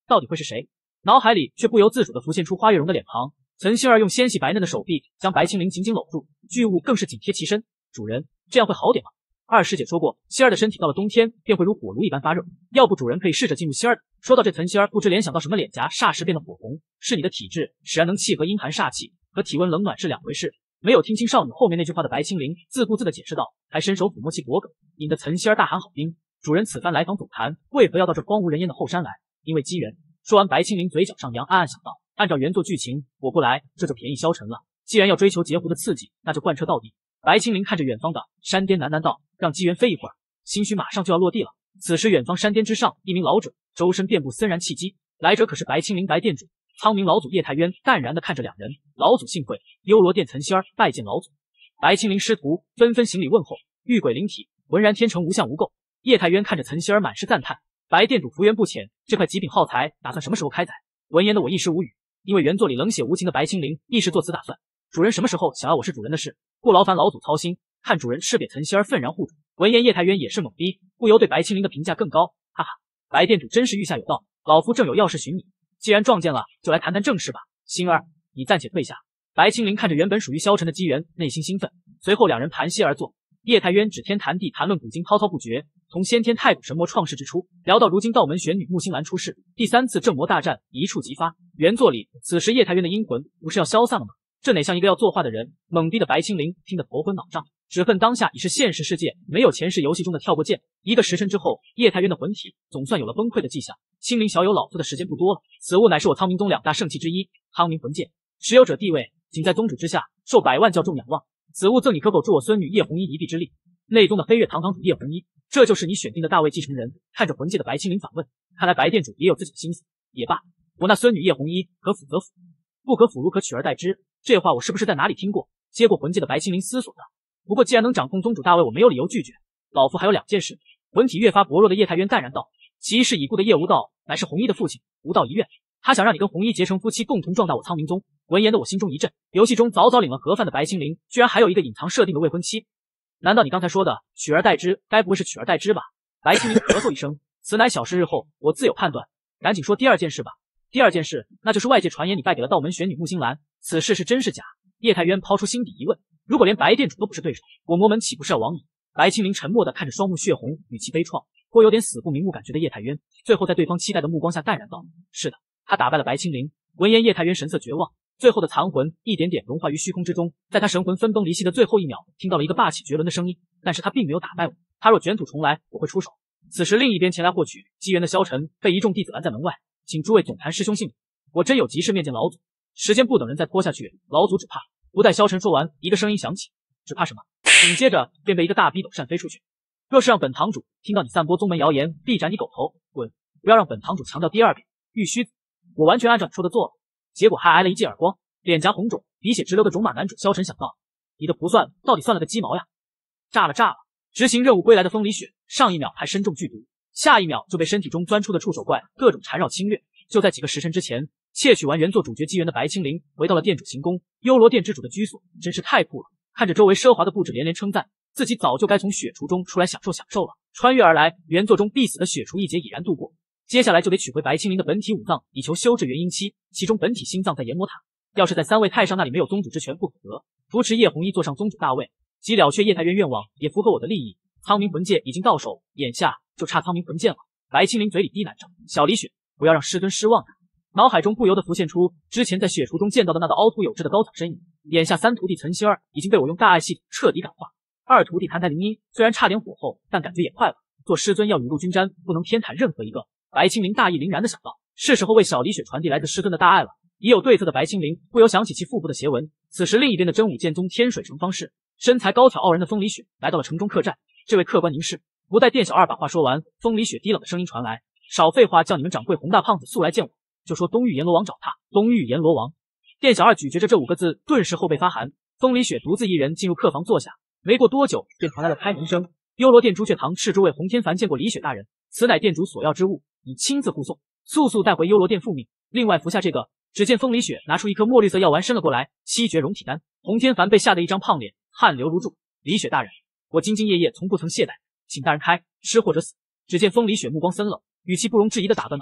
到底会是谁？脑海里却不由自主地浮现出花月容的脸庞。岑馨儿用纤细白嫩的手臂将白青灵紧紧搂住，巨物更是紧贴其身。主人，这样会好点吗？二师姐说过，希儿的身体到了冬天便会如火炉一般发热，要不主人可以试着进入希儿的。说到这，岑馨儿不知联想到什么，脸颊霎时变得火红。是你的体质使然能契合阴寒煞气，和体温冷暖是两回事。没有听清少女后面那句话的白青灵自顾自地解释道，还伸手抚摸其脖颈，引得岑馨儿大喊好冰。主人此番来访总坛，为何要到这荒无人烟的后山来？因为机缘。说完，白青灵嘴角上扬，暗暗想到，按照原作剧情，我不来这就便宜消沉了。既然要追求截胡的刺激，那就贯彻到底。白青灵看着远方的山巅，喃喃道，让机缘飞一会儿，兴许马上就要落地了。此时远方山巅之上，一名老者，周身遍布森然气机，来者可是白青灵白店主苍冥老祖叶太渊。淡然地看着两人，老祖幸会，幽罗殿岑馨儿拜见老祖。白青灵师徒纷纷行礼问候，玉鬼灵体，浑然天成，无相无垢。叶太渊看着岑馨儿，满是赞叹，白店主福缘不浅，这块极品耗材打算什么时候开采？闻言的我一时无语，因为原作里冷血无情的白青灵亦是做此打算。主人什么时候想要我是主人的事，不劳烦老祖操心。看主人吃瘪岑馨儿愤然护主。闻言叶太渊也是懵逼，不由对白青灵的评价更高，哈哈，白店主真是御下有道，老夫正有要事寻你，既然撞见了，就来谈谈正事吧。星儿，你暂且退下。白青灵看着原本属于消沉的机缘，内心兴奋，随后两人盘膝而坐。叶太渊指天谈地谈论古今，滔滔不绝，从先天太古神魔创世之初聊到如今道门玄女木星兰出世，第三次正魔大战一触即发。原作里此时叶太渊的阴魂不是要消散了吗？这哪像一个要作画的人？懵逼的白青灵听得头昏脑胀，只恨当下已是现实世界，没有前世游戏中的跳过键。一个时辰之后，叶太渊的魂体总算有了崩溃的迹象。青灵小友，老夫的时间不多了。此物乃是我苍冥宗两大圣器之一，苍冥魂剑，持有者地位仅在宗主之下，受百万教众仰望。此物赠你可否助我孙女叶红衣一臂之力？内宗的飞跃堂堂主叶红衣，这就是你选定的大位继承人？看着魂界的白青灵反问，看来白店主也有自己的心思。也罢，我那孙女叶红衣可辅则辅，不可辅如可取而代之。这话我是不是在哪里听过？接过魂界的白青灵思索道，不过既然能掌控宗主大位，我没有理由拒绝。老夫还有两件事。魂体越发薄弱的叶太渊淡然道，其事已故的叶无道乃是红衣的父亲，无道遗愿，他想让你跟红衣结成夫妻，共同壮大我苍冥宗。闻言的我心中一震，游戏中早早领了盒饭的白青灵，居然还有一个隐藏设定的未婚妻。难道你刚才说的取而代之，该不会是取而代之吧？白青灵咳嗽一声，此乃小事，日后我自有判断。赶紧说第二件事吧。第二件事，那就是外界传言你败给了道门玄女木星兰，此事是真是假？叶太渊抛出心底疑问。如果连白店主都不是对手，我魔门岂不是要亡矣？白青灵沉默地看着双目血红、语气悲怆，颇有点死不瞑目感觉的叶太渊，最后在对方期待的目光下淡然道：“是的，他打败了白青灵。”闻言，叶太渊神色绝望，最后的残魂一点点融化于虚空之中。在他神魂分崩离析的最后一秒，听到了一个霸气绝伦的声音，但是他并没有打败我，他若卷土重来，我会出手。此时另一边前来获取机缘的萧晨被一众弟子拦在门外，请诸位总坛师兄姓名，我真有急事面见老祖。时间不等人，再拖下去，老祖只怕……不待萧晨说完，一个声音响起，只怕什么？紧接着便被一个大逼斗扇飞出去。若是让本堂主听到你散播宗门谣言，必斩你狗头！滚！不要让本堂主强调第二遍。玉虚子，我完全按照你说的做了，结果还挨了一记耳光，脸颊红肿，鼻血直流的种马男主萧晨想到，你的不算到底算了个鸡毛呀！炸了炸了！执行任务归来的风离雪，上一秒还身中剧毒，下一秒就被身体中钻出的触手怪各种缠绕侵略。就在几个时辰之前，窃取完原作主角机缘的白青灵回到了店主行宫，幽罗殿之主的居所真是太酷了。看着周围奢华的布置，连连称赞自己早就该从雪厨中出来享受享受了。穿越而来，原作中必死的雪厨一劫已然度过，接下来就得取回白青灵的本体五脏，以求修治元婴期，其中本体心脏在研磨塔。要是在三位太上那里没有宗主之权不可得，扶持叶红衣坐上宗主大位，即了却叶太渊愿望，也符合我的利益。苍冥魂剑已经到手，眼下就差苍冥魂剑了。白青灵嘴里低喃着，小李雪，不要让师尊失望啊。脑海中不由得浮现出之前在雪厨中见到的那道凹凸有致的高挑身影。眼下三徒弟岑馨儿已经被我用大爱系统彻底感化，二徒弟谭台灵音虽然差点火候，但感觉也快了。做师尊要雨露均沾，不能偏袒任何一个。白青灵大义凛然的想到，是时候为小李雪传递来自师尊的大爱了。已有对策的白青灵不由想起其腹部的斜纹。此时另一边的真武剑宗天水城方士，身材高挑傲人的风离雪来到了城中客栈。这位客官凝视，不待店小二把话说完，风离雪低冷的声音传来，少废话，叫你们掌柜洪大胖子速来见我，就说东域阎罗王找他。东域阎罗王。店小二咀嚼着这五个字，顿时后背发寒。风离雪独自一人进入客房坐下，没过多久便传来了开门声。幽罗殿朱雀堂斥诸位洪天凡见过李雪大人，此乃店主所要之物，你亲自护送，速速带回幽罗殿复命。另外服下这个。只见风离雪拿出一颗墨绿色药丸伸了过来，七绝溶体丹。洪天凡被吓得一张胖脸，汗流如注。李雪大人，我兢兢业业，从不曾懈怠，请大人开，吃或者死。只见风离雪目光森冷，语气不容置疑的打断道：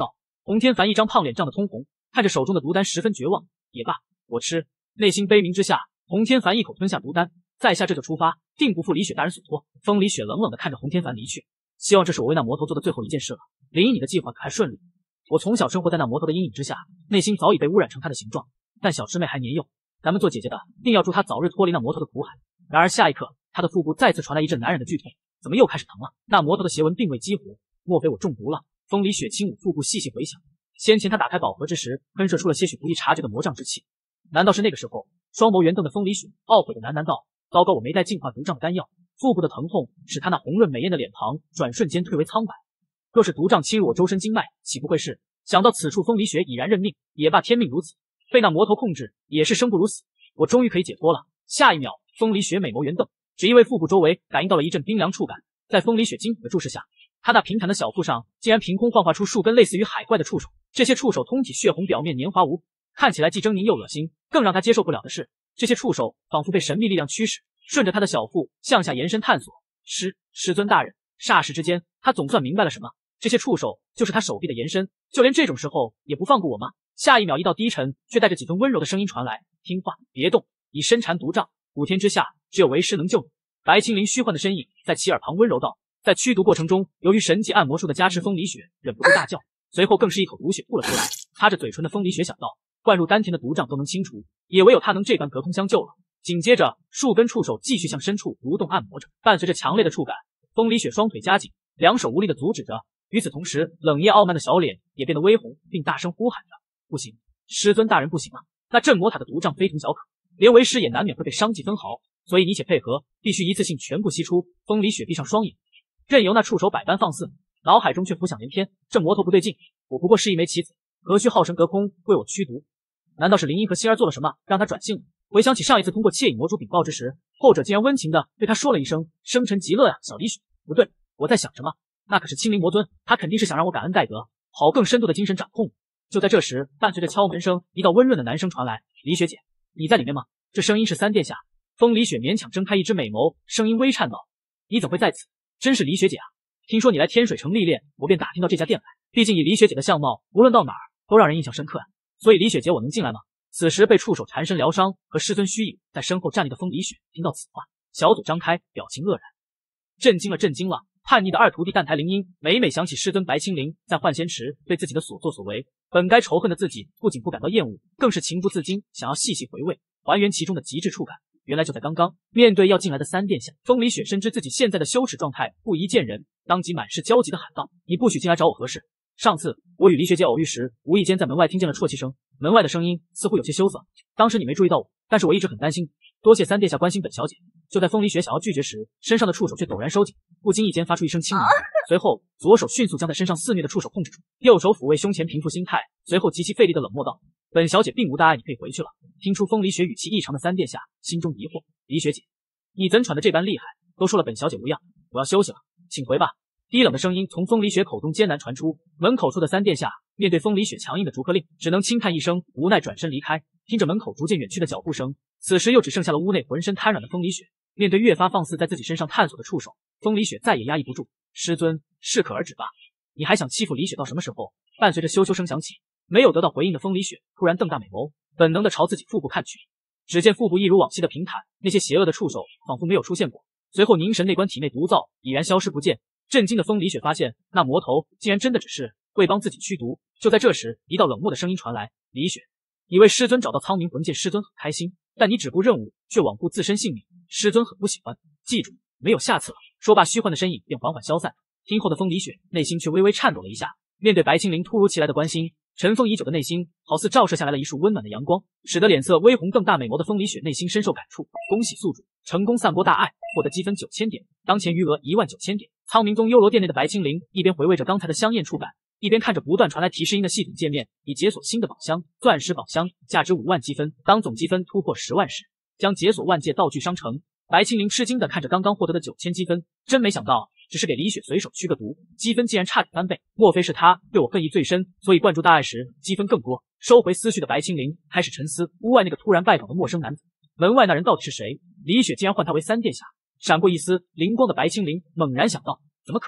洪天凡一张胖脸涨得通红，看着手中的毒丹十分绝望。也罢，我吃。内心悲鸣之下，洪天凡一口吞下毒丹，在下这就出发，定不负李雪大人所托。风李雪冷冷地看着洪天凡离去，希望这是我为那魔头做的最后一件事了。林一，你的计划可还顺利？我从小生活在那魔头的阴影之下，内心早已被污染成他的形状，但小师妹还年幼，咱们做姐姐的定要助她早日脱离那魔头的苦海。然而下一刻，她的腹部再次传来一阵难忍的剧痛，怎么又开始疼了？那魔头的邪纹并未激活，莫非我中毒了？风李雪轻捂腹部，细细回想，先前他打开宝盒之时，喷射出了些许不易察觉的魔障之气。难道是那个时候？双眸圆瞪的风李雪懊悔的喃喃道：“糟糕，我没带净化毒障的丹药。”腹部的疼痛使他那红润美艳的脸庞转瞬间褪为苍白。若是毒障侵入我周身经脉，岂不会是……想到此处，风李雪已然认命。也罢，天命如此，被那魔头控制也是生不如死。我终于可以解脱了。下一秒，风李雪美眸圆瞪，只因为腹部周围感应到了一阵冰凉触感。在风李雪惊恐的注视下，他那平坦的小腹上竟然凭空幻化出数根类似于海怪的触手。这些触手通体血红，表面黏滑无骨，看起来既狰狞又恶心。更让他接受不了的是，这些触手仿佛被神秘力量驱使，顺着他的小腹向下延伸探索。师师尊大人，霎时之间，他总算明白了什么。这些触手就是他手臂的延伸，就连这种时候也不放过我吗？下一秒，一道低沉却带着几分温柔的声音传来：“听话，别动，已身缠毒障，五天之下，只有为师能救你。”白青灵虚幻的身影在其耳旁温柔道。在驱毒过程中，由于神级按摩术的加持，风李雪忍不住大叫，随后更是一口毒血吐了出来。擦着嘴唇的风李雪想到，灌入丹田的毒障都能清除，也唯有他能这般隔空相救了。紧接着，数根触手继续向深处蠕动按摩着，伴随着强烈的触感，风李雪双腿夹紧，两手无力的阻止着。与此同时，冷艳傲慢的小脸也变得微红，并大声呼喊着：“不行，师尊大人不行啊！那镇魔塔的毒障非同小可，连为师也难免会被伤及分毫，所以你且配合，必须一次性全部吸出。”风李雪闭上双眼，任由那触手百般放肆，脑海中却浮想联翩。这魔头不对劲，我不过是一枚棋子，何须耗神隔空为我驱毒？难道是林一和希儿做了什么，让他转性了？回想起上一次通过窃影魔主禀报之时，后者竟然温情的对他说了一声“生辰极乐呀，小李雪”。不对，我在想什么？那可是青灵魔尊，他肯定是想让我感恩戴德，好更深度的精神掌控。就在这时，伴随着敲门声，一道温润的男声传来：“李雪姐，你在里面吗？”这声音是三殿下。风李雪勉强睁开一只美眸，声音微颤道：“你怎会在此？真是李雪姐啊！听说你来天水城历练，我便打听到这家店来。毕竟以李雪姐的相貌，无论到哪儿都让人印象深刻啊。所以李雪姐，我能进来吗？”此时被触手缠身疗伤和师尊虚影在身后站立的风李雪听到此话，小嘴张开，表情愕然。震惊了，震惊了！叛逆的二徒弟淡台灵音每每想起师尊白青灵在幻仙池对自己的所作所为，本该仇恨的自己不仅不感到厌恶，更是情不自禁想要细细回味，还原其中的极致触感。原来就在刚刚，面对要进来的三殿下，风李雪深知自己现在的羞耻状态不宜见人，当即满是焦急的喊道：“你不许进来找我何事？上次我与李雪姐偶遇时，无意间在门外听见了啜泣声，门外的声音似乎有些羞涩，当时你没注意到我，但是我一直很担心。多谢三殿下关心本小姐。”就在风李雪想要拒绝时，身上的触手却陡然收紧，不经意间发出一声轻鸣，随后左手迅速将在身上肆虐的触手控制住，右手抚慰胸前平复心态，随后极其费力的冷漠道：“本小姐并无大碍，你可以回去了。”听出风李雪语气异常的三殿下心中疑惑：“李雪姐，你怎喘得这般厉害？都说了本小姐无恙，我要休息了，请回吧。”低冷的声音从风李雪口中艰难传出，门口处的三殿下面对风李雪强硬的逐客令，只能轻叹一声，无奈转身离开。听着门口逐渐远去的脚步声，此时又只剩下了屋内浑身瘫软的风李雪。面对越发放肆在自己身上探索的触手，风李雪再也压抑不住：“师尊，适可而止吧，你还想欺负李雪到什么时候？”伴随着咻咻声响起，没有得到回应的风李雪突然瞪大美眸，本能的朝自己腹部看去。只见腹部一如往昔的平坦，那些邪恶的触手仿佛没有出现过。随后凝神内观，体内毒燥已然消失不见。震惊的风李雪发现，那魔头竟然真的只是为帮自己驱毒。就在这时，一道冷漠的声音传来：“李雪，你为师尊找到苍冥魂剑，师尊很开心，但你只顾任务，却罔顾自身性命，师尊很不喜欢。记住，没有下次了。”说罢，虚幻的身影便缓缓消散。听后的风李雪内心却微微颤抖了一下。面对白青灵突如其来的关心，尘封已久的内心好似照射下来了一束温暖的阳光，使得脸色微红瞪大美眸的风李雪内心深受感触。恭喜宿主成功散播大爱，获得积分九千点，当前余额一万九千点。苍冥宗幽罗殿内的白青灵一边回味着刚才的香艳触感，一边看着不断传来提示音的系统界面，已解锁新的宝箱——钻石宝箱，价值五万积分。当总积分突破十万时，将解锁万界道具商城。白青灵吃惊的看着刚刚获得的九千积分，真没想到，只是给李雪随手驱个毒，积分竟然差点翻倍。莫非是他对我恨意最深，所以灌注大爱时积分更多？收回思绪的白青灵开始沉思屋外那个突然拜访的陌生男子，门外那人到底是谁？李雪竟然唤他为三殿下。闪过一丝灵光的白青灵猛然想到，怎么可能？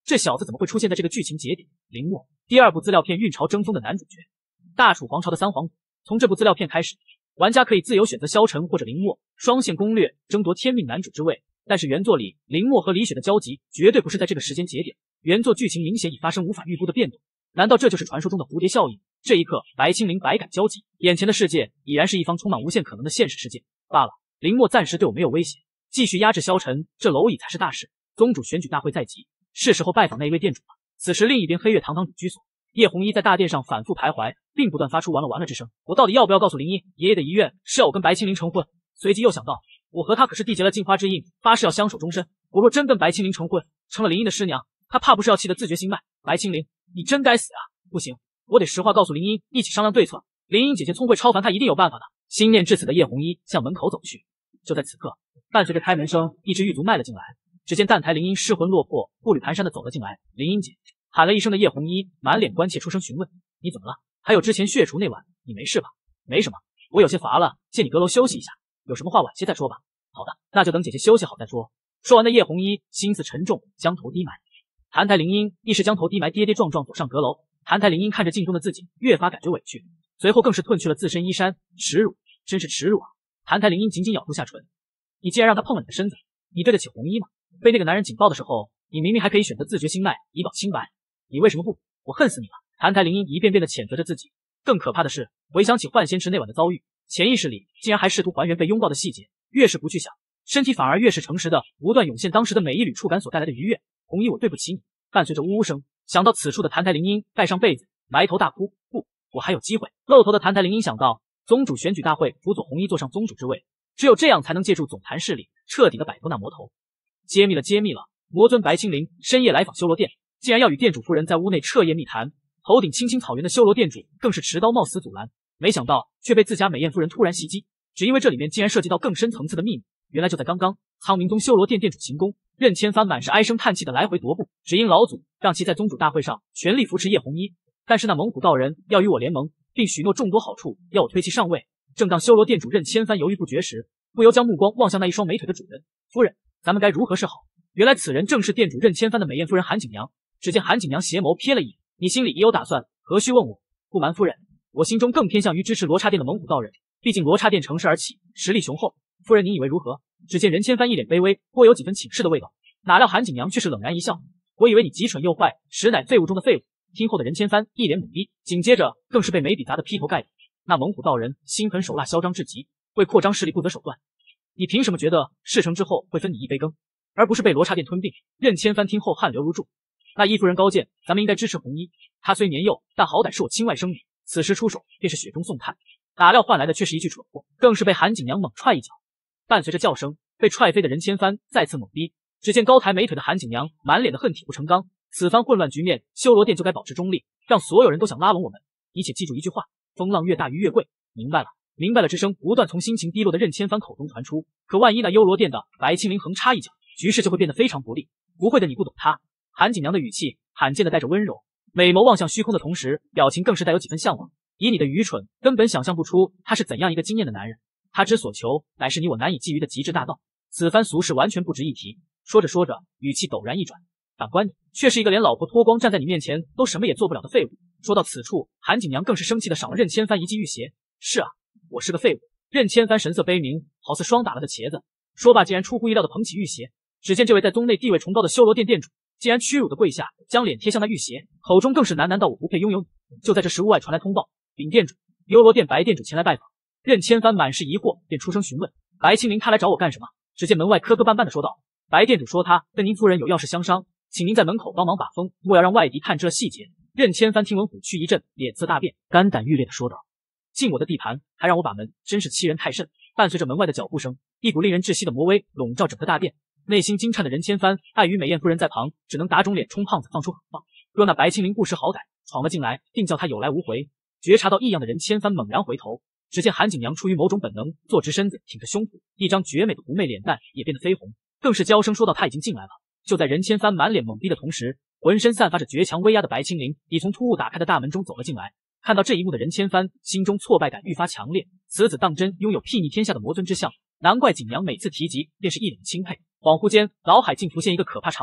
这小子怎么会出现在这个剧情节点？林默，第二部资料片《运朝争锋》的男主角，大楚皇朝的三皇子。从这部资料片开始，玩家可以自由选择萧晨或者林默双线攻略，争夺天命男主之位。但是原作里林默和李雪的交集绝对不是在这个时间节点，原作剧情明显已发生无法预估的变动。难道这就是传说中的蝴蝶效应？这一刻，白青灵百感交集，眼前的世界已然是一方充满无限可能的现实世界。罢了，林默暂时对我没有威胁，继续压制萧晨，这蝼蚁才是大事。宗主选举大会在即，是时候拜访那一位店主了。此时，另一边黑月堂堂主居所，叶红衣在大殿上反复徘徊，并不断发出完了完了之声。我到底要不要告诉林一爷爷的遗愿是要我跟白青灵成婚？随即又想到，我和他可是缔结了镜花之印，发誓要相守终身。我若真跟白青灵成婚，成了林一的师娘，他怕不是要气得自绝心脉？白青灵，你真该死啊！不行，我得实话告诉林一，一起商量对策。林英姐姐聪慧超凡，她一定有办法的。心念至此的叶红衣向门口走去。就在此刻，伴随着开门声，一只狱卒迈了进来。只见蛋台林英失魂落魄、步履蹒跚的走了进来。林英姐喊了一声的叶红衣满脸关切，出声询问：“你怎么了？还有之前血除那晚，你没事吧？”“没什么，我有些乏了，借你阁楼休息一下。有什么话晚些再说吧。”“好的，那就等姐姐休息好再说。”说完的叶红衣心思沉重，将头低埋。澹台林英亦是将头低埋，跌跌撞撞走上阁楼。澹台林英看着镜中的自己，越发感觉委屈，随后更是褪去了自身衣衫，耻辱，真是耻辱啊！澹台林英紧紧咬住下唇：“你既然让他碰了你的身子，你对得起红衣吗？被那个男人警报的时候，你明明还可以选择自绝心脉，以保清白，你为什么不？我恨死你了！”澹台林英一遍遍的谴责着自己。更可怕的是，回想起幻仙池那晚的遭遇，潜意识里竟然还试图还原被拥抱的细节，越是不去想，身体反而越是诚实的不断涌现当时的每一缕触感所带来的愉悦。红衣，我对不起你。伴随着呜呜声，想到此处的澹台林英盖上被子，埋头大哭。不，我还有机会。露头的澹台林英想到宗主选举大会辅佐红衣坐上宗主之位，只有这样才能借助总坛势力彻底的摆脱那魔头。揭秘了，揭秘了！魔尊白青灵深夜来访修罗殿，竟然要与店主夫人在屋内彻夜密谈。头顶青青草原的修罗殿主更是持刀冒死阻拦，没想到却被自家美艳夫人突然袭击。只因为这里面竟然涉及到更深层次的秘密。原来就在刚刚，苍明宗修罗殿殿主行宫任千帆满是哀声叹气的来回踱步，只因老祖让其在宗主大会上全力扶持叶红衣。但是那猛虎道人要与我联盟，并许诺众多好处，要我推其上位。正当修罗殿主任千帆犹豫不决时，不由将目光望向那一双美腿的主人。夫人，咱们该如何是好？原来此人正是店主任千帆的美艳夫人韩景娘。只见韩景娘斜眸瞥了一眼，你心里已有打算，何须问我？不瞒夫人，我心中更偏向于支持罗刹殿的猛虎道人，毕竟罗刹殿乘势而起，实力雄厚。夫人您以为如何？只见任千帆一脸卑微，颇有几分请示的味道。哪料韩景娘却是冷然一笑，我以为你极蠢又坏，实乃废物中的废物。听后的任千帆一脸懵逼，紧接着更是被眉笔砸得劈头盖脸。那猛虎道人心狠手辣，嚣张至极，为扩张势力不择手段。你凭什么觉得事成之后会分你一杯羹，而不是被罗刹殿吞并？任千帆听后汗流如注。那依夫人高见，咱们应该支持红衣。她虽年幼，但好歹是我亲外甥女，此时出手便是雪中送炭。哪料换来的却是一句蠢货，更是被韩景娘猛踹一脚。伴随着叫声，被踹飞的任千帆再次懵逼。只见高抬美腿的韩景娘满脸的恨铁不成钢。此番混乱局面，修罗殿就该保持中立，让所有人都想拉拢我们。你且记住一句话：风浪越大鱼越贵。明白了，明白了之声不断从心情低落的任千帆口中传出。可万一那幽罗殿的白青灵横插一脚，局势就会变得非常不利。不会的，你不懂他。韩景娘的语气罕见的带着温柔，美眸望向虚空的同时，表情更是带有几分向往。以你的愚蠢，根本想象不出他是怎样一个惊艳的男人。他之所求，乃是你我难以觊觎的极致大道。此番俗事完全不值一提。说着说着，语气陡然一转，反观你，却是一个连老婆脱光站在你面前都什么也做不了的废物。说到此处，韩景娘更是生气的赏了任千帆一记玉鞋。是啊，我是个废物。任千帆神色悲鸣，好似霜打了的茄子。说罢，竟然出乎意料的捧起玉鞋。只见这位在宗内地位崇高的修罗殿殿主，竟然屈辱的跪下，将脸贴向那玉鞋，口中更是喃喃道：“我不配拥有你。”就在这时，屋外传来通报，禀殿主，幽罗殿白殿主前来拜访。任千帆满是疑惑，便出声询问：“白青灵他来找我干什么？”只见门外磕磕绊绊的说道：“白殿主说他跟您夫人有要事相商，请您在门口帮忙把风，莫要让外敌探知了细节。”任千帆听闻虎躯一震，脸色大变，肝胆欲裂的说道：“进我的地盘，还让我把门，真是欺人太甚！”伴随着门外的脚步声，一股令人窒息的魔威笼罩整个大殿。内心惊颤的任千帆，碍于美艳夫人在旁，只能打肿脸充胖子，放出狠话。若那白青灵不识好歹，闯了进来，定叫他有来无回。觉察到异样的任千帆猛然回头，只见韩景娘出于某种本能，坐直身子，挺着胸脯，一张绝美的狐媚脸蛋也变得绯红，更是娇声说道：“他已经进来了。”就在任千帆满脸懵逼的同时，浑身散发着绝强威压的白青灵已从突兀打开的大门中走了进来。看到这一幕的任千帆，心中挫败感愈发强烈。此子当真拥有睥睨天下的魔尊之相，难怪景娘每次提及便是一脸钦佩。恍惚间，脑海竟浮现一个可怕场景：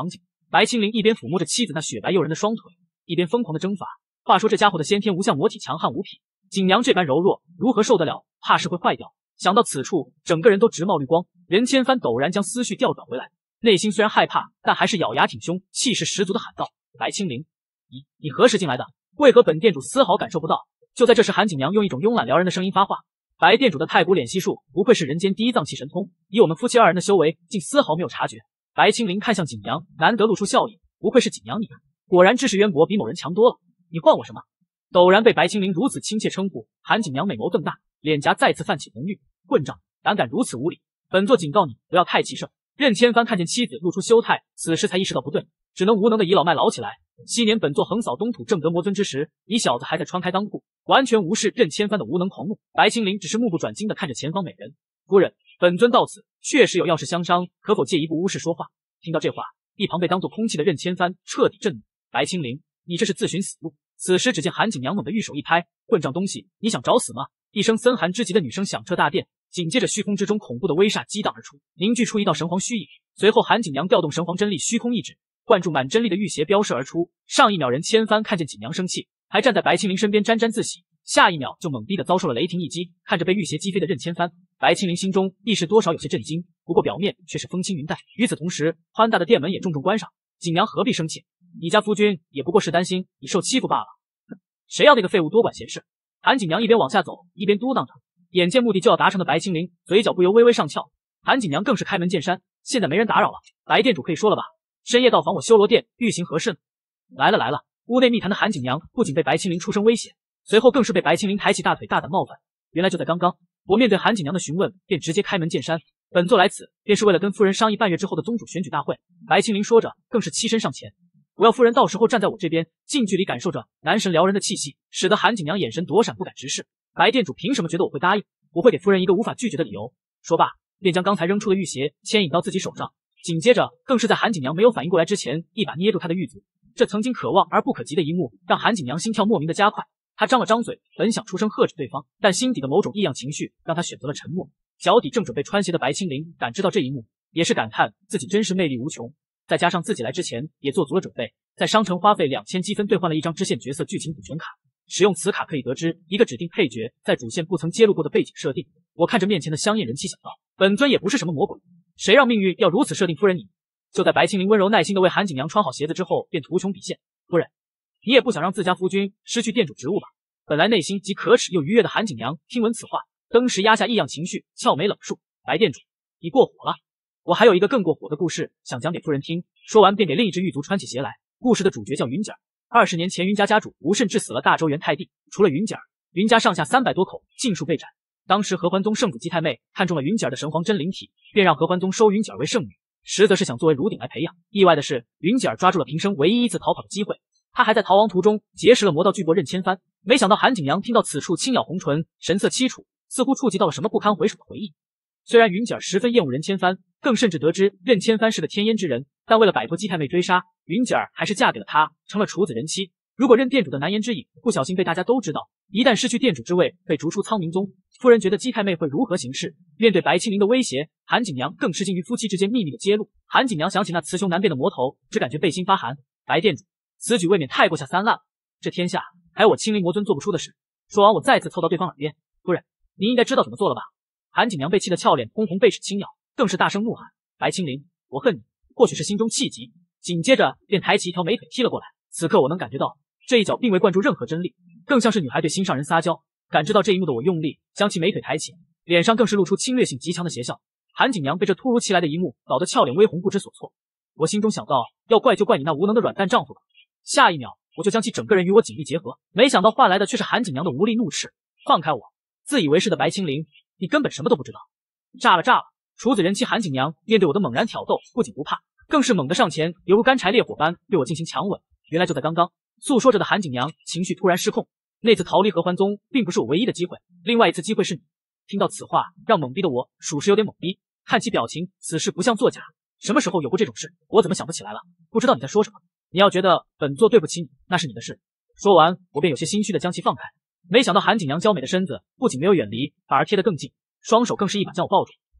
白青灵一边抚摸着妻子那雪白诱人的双腿，一边疯狂的征法。话说这家伙的先天无相魔体强悍无匹，景娘这般柔弱，如何受得了？怕是会坏掉。想到此处，整个人都直冒绿光。任千帆陡然将思绪调转回来，内心虽然害怕，但还是咬牙挺胸，气势十足的喊道：“白青灵，你你何时进来的？为何本店主丝毫感受不到？”就在这时，韩景娘用一种慵懒撩人的声音发话：“白店主的太古敛息术不愧是人间第一脏气神通，以我们夫妻二人的修为，竟丝毫没有察觉。”白青灵看向景娘，难得露出笑意，不愧是景娘你啊，果然知识渊博，比某人强多了。你唤我什么？陡然被白青灵如此亲切称呼，韩景娘美眸瞪大，脸颊再次泛起红晕。混账，胆敢如此无礼！本座警告你，不要太气盛。任千帆看见妻子露出羞态，此时才意识到不对，只能无能的倚老卖老起来。昔年本座横扫东土正德魔尊之时，你小子还在窗台当铺，完全无视任千帆的无能狂怒。白青灵只是目不转睛的看着前方美人。夫人，本尊到此确实有要事相商，可否借一步屋室说话？听到这话，一旁被当作空气的任千帆彻底震怒。白青灵，你这是自寻死路！此时只见韩景娘猛地玉手一拍，混账东西，你想找死吗？一声森寒之极的女声响彻大殿，紧接着虚空之中恐怖的威煞激荡而出，凝聚出一道神皇虚影。随后韩景娘调动神皇真力，虚空一指，灌注满真力的玉邪飙射而出。上一秒任千帆看见景娘生气，还站在白青灵身边沾沾自喜，下一秒就猛逼的遭受了雷霆一击。看着被玉邪击飞的任千帆，白青灵心中一时多少有些震惊，不过表面却是风轻云淡。与此同时，宽大的殿门也重重关上。景娘何必生气？你家夫君也不过是担心你受欺负罢了。哼，谁要那个废物多管闲事？韩景娘一边往下走，一边嘟囔着。眼见目的就要达成的白青灵，嘴角不由微微上翘。韩景娘更是开门见山：现在没人打扰了，白店主可以说了吧？深夜到访我修罗殿，欲行何事呢？来了来了！屋内密谈的韩景娘不仅被白青灵出声威胁，随后更是被白青灵抬起大腿大胆冒犯。原来就在刚刚，我面对韩景娘的询问，便直接开门见山，本座来此便是为了跟夫人商议半月之后的宗主选举大会。白青灵说着，更是欺身上前。我要夫人到时候站在我这边，近距离感受着男神撩人的气息，使得韩景娘眼神躲闪不敢直视。白店主凭什么觉得我会答应？我会给夫人一个无法拒绝的理由。说罢，便将刚才扔出的玉鞋牵引到自己手上，紧接着更是在韩景娘没有反应过来之前，一把捏住她的玉足。这曾经可望而不可及的一幕，让韩景娘心跳莫名的加快。她张了张嘴，本想出声喝止对方，但心底的某种异样情绪让她选择了沉默。脚底正准备穿鞋的白青灵感知到这一幕，也是感叹自己真是魅力无穷。再加上自己来之前也做足了准备，在商城花费两千积分兑换了一张支线角色剧情补全卡。使用此卡可以得知一个指定配角在主线不曾揭露过的背景设定。我看着面前的香艳人妻想到，本尊也不是什么魔鬼，谁让命运要如此设定夫人你？就在白青灵温柔耐心的为韩景娘穿好鞋子之后，便图穷匕现。夫人，你也不想让自家夫君失去店主职务吧？本来内心极可耻又愉悦的韩景娘听闻此话，登时压下异样情绪，俏眉冷述：白店主，你过火了。我还有一个更过火的故事想讲给夫人听。说完便给另一只狱卒穿起鞋来。故事的主角叫云姐儿。二十年前，云家家主吴慎治死了大周元太帝，除了云姐儿，云家上下三百多口尽数被斩。当时合欢宗圣子姬太妹看中了云姐儿的神皇真灵体，便让合欢宗收云姐儿为圣女，实则是想作为儒鼎来培养。意外的是，云姐儿抓住了平生唯一一次逃跑的机会，她还在逃亡途中结识了魔道巨擘任千帆。没想到韩景娘听到此处，轻咬红唇，神色凄楚，似乎触及到了什么不堪回首的回忆。虽然云姐儿十分厌恶任千帆，更甚至得知任千帆是个天烟之人，但为了摆脱姬太妹追杀，云姐儿还是嫁给了他，成了处子人妻。如果任店主的难言之隐不小心被大家都知道，一旦失去店主之位，被逐出苍冥宗，夫人觉得姬太妹会如何行事？面对白青灵的威胁，韩景娘更吃惊于夫妻之间秘密的揭露。韩景娘想起那雌雄难辨的魔头，只感觉背心发寒。白店主，此举未免太过下三滥了，这天下还有我青灵魔尊做不出的事。说完，我再次凑到对方耳边，夫人，您应该知道怎么做了吧？韩景娘被气得俏脸通红，背齿轻咬，更是大声怒喊：白青灵，我恨你！或许是心中气急，紧接着便抬起一条美腿踢了过来。此刻我能感觉到，这一脚并未灌注任何真力，更像是女孩对心上人撒娇。感知到这一幕的我用力将其美腿抬起，脸上更是露出侵略性极强的邪笑。韩景娘被这突如其来的一幕搞得俏脸微红，不知所措。我心中想到，要怪就怪你那无能的软蛋丈夫吧。下一秒，我就将其整个人与我紧密结合，没想到换来的却是韩景娘的无力怒斥：放开我！自以为是的白青灵，你根本什么都不知道。炸了炸了！处子人妻韩景娘面对我的猛然挑逗，不仅不怕，更是猛地上前，犹如干柴烈火般对我进行强吻。原来就在刚刚，诉说着的韩景娘情绪突然失控。那次逃离合欢宗并不是我唯一的机会，另外一次机会是你。听到此话，让懵逼的我属实有点懵逼，看其表情，此事不像作假。什么时候有过这种事？我怎么想不起来了？不知道你在说什么。你要觉得本座对不起你，那是你的事。说完，我便有些心虚的将其放开。没想到韩景娘娇美的身子不仅没有远离，反而贴得更近，双手更是一把将我抱住。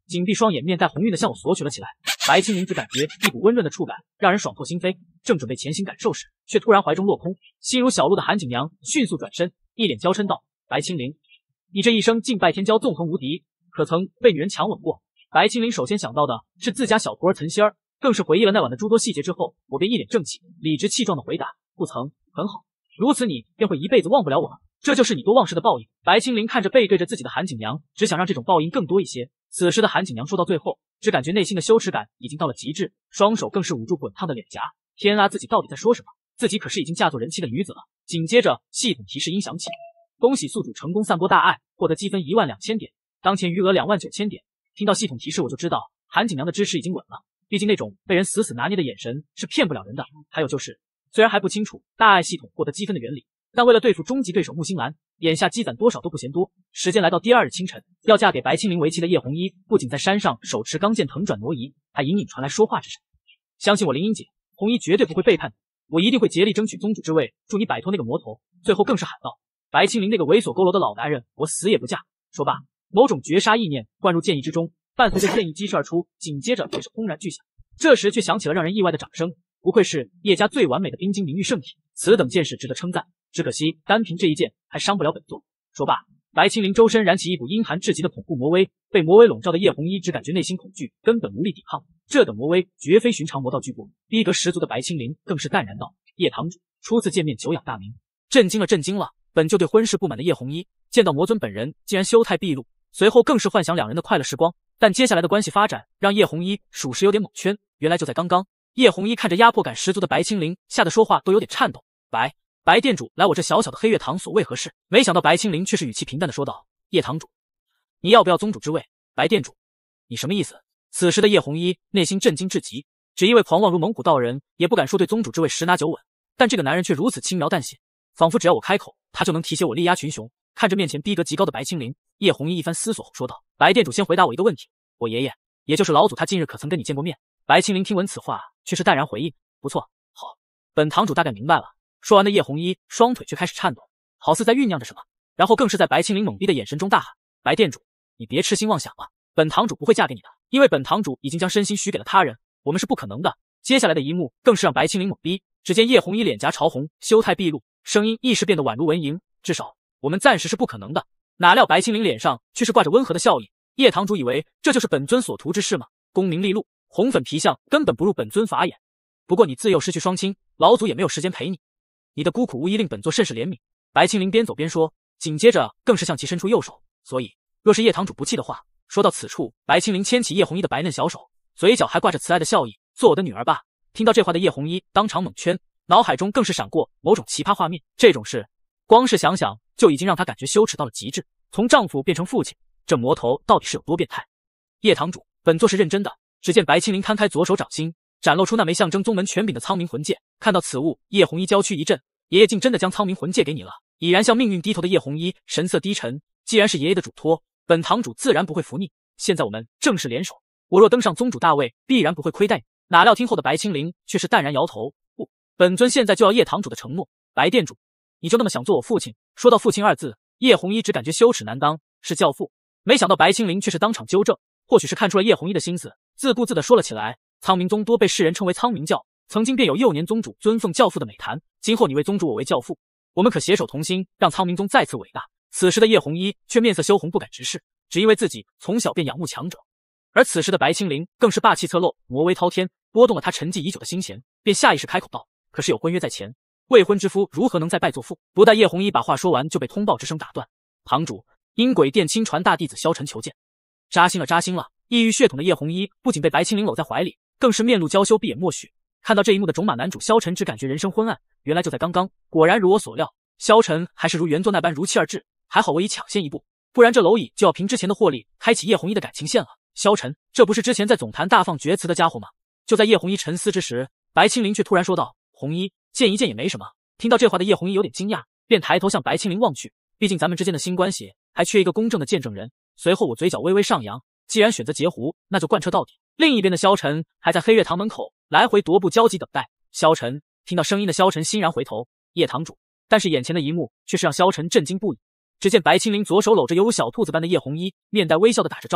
紧闭双眼，面带红晕的向我索取了起来。白青灵只感觉一股温润的触感，让人爽透心扉。正准备前行感受时，却突然怀中落空，心如小鹿的韩景娘迅速转身，一脸娇嗔道：“白青灵，你这一生敬拜天骄纵横无敌，可曾被女人强吻过？”白青灵首先想到的是自家小徒儿岑仙儿，更是回忆了那晚的诸多细节之后，我便一脸正气、理直气壮的回答：“不曾。”很好，如此你便会一辈子忘不了我了。这就是你多忘事的报应。白青灵看着背对着自己的韩景娘，只想让这种报应更多一些。此时的韩景娘说到最后，只感觉内心的羞耻感已经到了极致，双手更是捂住滚烫的脸颊。天啊，自己到底在说什么？自己可是已经嫁作人妻的女子了。紧接着，系统提示音响起，恭喜宿主成功散播大爱，获得积分一万两千点，当前余额两万九千点。听到系统提示，我就知道韩景娘的支持已经稳了。毕竟那种被人死死拿捏的眼神是骗不了人的。还有就是，虽然还不清楚大爱系统获得积分的原理，但为了对付终极对手木星兰，眼下积攒多少都不嫌多。时间来到第二日清晨，要嫁给白青灵为妻的叶红衣不仅在山上手持钢剑腾转挪移，还隐隐传来说话之声。相信我，林英姐，红衣绝对不会背叛你，我一定会竭力争取宗主之位，助你摆脱那个魔头。最后更是喊道：“白青灵那个猥琐佝偻的老男人，我死也不嫁！”说罢，某种绝杀意念灌入剑意之中，伴随着剑意击射而出，紧接着也是轰然巨响。这时却响起了让人意外的掌声，不愧是叶家最完美的冰晶名誉圣体，此等剑势值得称赞。只可惜单凭这一剑还伤不了本座。说罢，白青灵周身燃起一股阴寒至极的恐怖魔威，被魔威笼罩的叶红衣只感觉内心恐惧，根本无力抵抗。这等魔威绝非寻常魔道巨部，逼格十足的白青灵更是淡然道：“叶堂主，初次见面，久仰大名。”震惊了，震惊了！本就对婚事不满的叶红衣，见到魔尊本人，竟然羞态毕露，随后更是幻想两人的快乐时光。但接下来的关系发展让叶红衣属实有点蒙圈。原来就在刚刚，叶红衣看着压迫感十足的白青灵，吓得说话都有点颤抖。白白店主来我这小小的黑月堂所为何事？没想到白青灵却是语气平淡的说道：“叶堂主，你要不要宗主之位？”白店主，你什么意思？此时的叶红衣内心震惊至极，只因为狂妄如蒙古道人，也不敢说对宗主之位十拿九稳，但这个男人却如此轻描淡写，仿佛只要我开口，他就能提携我力压群雄。看着面前逼格极高的白青灵，叶红衣一番思索后说道：“白店主，先回答我一个问题，我爷爷，也就是老祖，他近日可曾跟你见过面？”白青灵听闻此话，却是淡然回应：“不错，好，本堂主大概明白了。”说完的叶红衣双腿却开始颤抖，好似在酝酿着什么，然后更是在白青灵懵逼的眼神中大喊：“白店主，你别痴心妄想了，本堂主不会嫁给你的，因为本堂主已经将身心许给了他人，我们是不可能的。”接下来的一幕更是让白青灵懵逼，只见叶红衣脸颊潮红，羞态毕露，声音一时变得宛如蚊蝇：“至少我们暂时是不可能的。”哪料白青灵脸上却是挂着温和的笑意：“叶堂主以为这就是本尊所图之事吗？功名利禄，红粉皮相根本不入本尊法眼。不过你自幼失去双亲，老祖也没有时间陪你，你的孤苦无依令本座甚是怜悯。”白青灵边走边说，紧接着更是向其伸出右手。所以若是叶堂主不弃的话。说到此处，白青灵牵起叶红衣的白嫩小手，嘴角还挂着慈爱的笑意：“做我的女儿吧。”听到这话的叶红衣当场蒙圈，脑海中更是闪过某种奇葩画面。这种事光是想想就已经让她感觉羞耻到了极致，从丈夫变成父亲，这魔头到底是有多变态？叶堂主，本座是认真的。只见白青灵摊开左手掌心，展露出那枚象征宗门权柄的苍冥魂戒。看到此物，叶红衣娇躯一震，爷爷竟真的将苍冥魂戒给你了。已然向命运低头的叶红衣神色低沉，既然是爷爷的嘱托，本堂主自然不会服逆。现在我们正式联手，我若登上宗主大位，必然不会亏待你。哪料听后的白青灵却是淡然摇头：“不，本尊现在就要叶堂主的承诺。”白店主，你就那么想做我父亲？说到父亲二字，叶红衣只感觉羞耻难当，是教父。没想到白青灵却是当场纠正，或许是看出了叶红衣的心思，自顾自地说了起来：“苍冥宗多被世人称为苍冥教，曾经便有幼年宗主尊奉教父的美谈。今后你为宗主，我为教父，我们可携手同心，让苍冥宗再次伟大。”此时的叶红衣却面色羞红，不敢直视，只因为自己从小便仰慕强者。而此时的白青灵更是霸气侧漏，魔威滔天，拨动了他沉寂已久的心弦，便下意识开口道：“可是有婚约在前，未婚之夫如何能再拜作父？”不待叶红衣把话说完，就被通报之声打断：“堂主，阴鬼殿亲传大弟子萧晨求见。”扎心了，扎心了！异域血统的叶红衣不仅被白青灵搂在怀里，更是面露娇羞，闭眼默许。看到这一幕的种马男主萧晨只感觉人生昏暗，原来就在刚刚，果然如我所料，萧晨还是如原作那般如期而至。还好我已抢先一步，不然这蝼蚁就要凭之前的获利开启叶红衣的感情线了。萧晨，这不是之前在总坛大放厥词的家伙吗？就在叶红衣沉思之时，白青灵却突然说道：“红衣，见一见也没什么。”听到这话的叶红衣有点惊讶，便抬头向白青灵望去。毕竟咱们之间的新关系还缺一个公正的见证人。随后我嘴角微微上扬，既然选择截胡，那就贯彻到底。另一边的萧晨还在黑月堂门口来回踱步，焦急等待。萧晨听到声音的萧晨欣然回头：“叶堂主。”但是眼前的一幕却是让萧晨震惊不已。只见白青灵左手搂着犹如小兔子般的叶红衣，面带微笑的打着招呼：“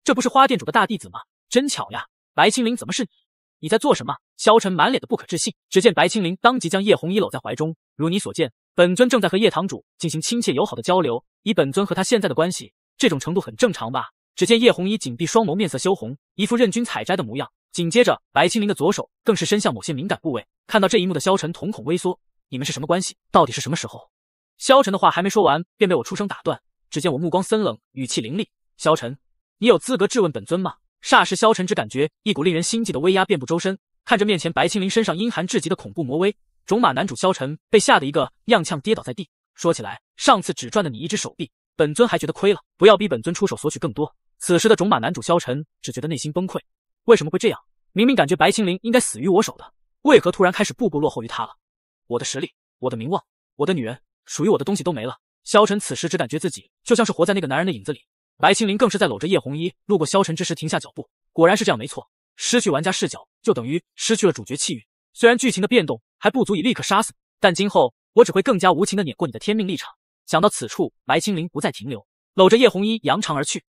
这不是花店主的大弟子吗？真巧呀！白青灵，怎么是你？你在做什么？萧晨满脸的不可置信。只见白青灵当即将叶红衣搂在怀中，如你所见，本尊正在和叶堂主进行亲切友好的交流。以本尊和他现在的关系，这种程度很正常吧？只见叶红衣紧闭双眸，面色羞红，一副任君采摘的模样。紧接着，白青灵的左手更是伸向某些敏感部位。看到这一幕的萧晨瞳孔微缩，你们是什么关系？到底是什么时候？萧晨的话还没说完，便被我出声打断。只见我目光森冷，语气凌厉：萧晨，你有资格质问本尊吗？霎时，萧晨只感觉一股令人心悸的威压遍布周身。看着面前白青灵身上阴寒至极的恐怖魔威，种马男主萧晨被吓得一个踉跄跌倒在地。说起来，上次只赚了你一只手臂，本尊还觉得亏了，不要逼本尊出手索取更多。此时的种马男主萧晨只觉得内心崩溃，为什么会这样？明明感觉白青灵应该死于我手的，为何突然开始步步落后于他了？我的实力，我的名望，我的女人，属于我的东西都没了。萧晨此时只感觉自己就像是活在那个男人的影子里。白青灵更是在搂着叶红衣路过萧晨之时停下脚步，果然是这样没错，失去玩家视角就等于失去了主角气运。虽然剧情的变动还不足以立刻杀死，但今后我只会更加无情的碾过你的天命立场。想到此处，白青灵不再停留，搂着叶红衣扬长而去。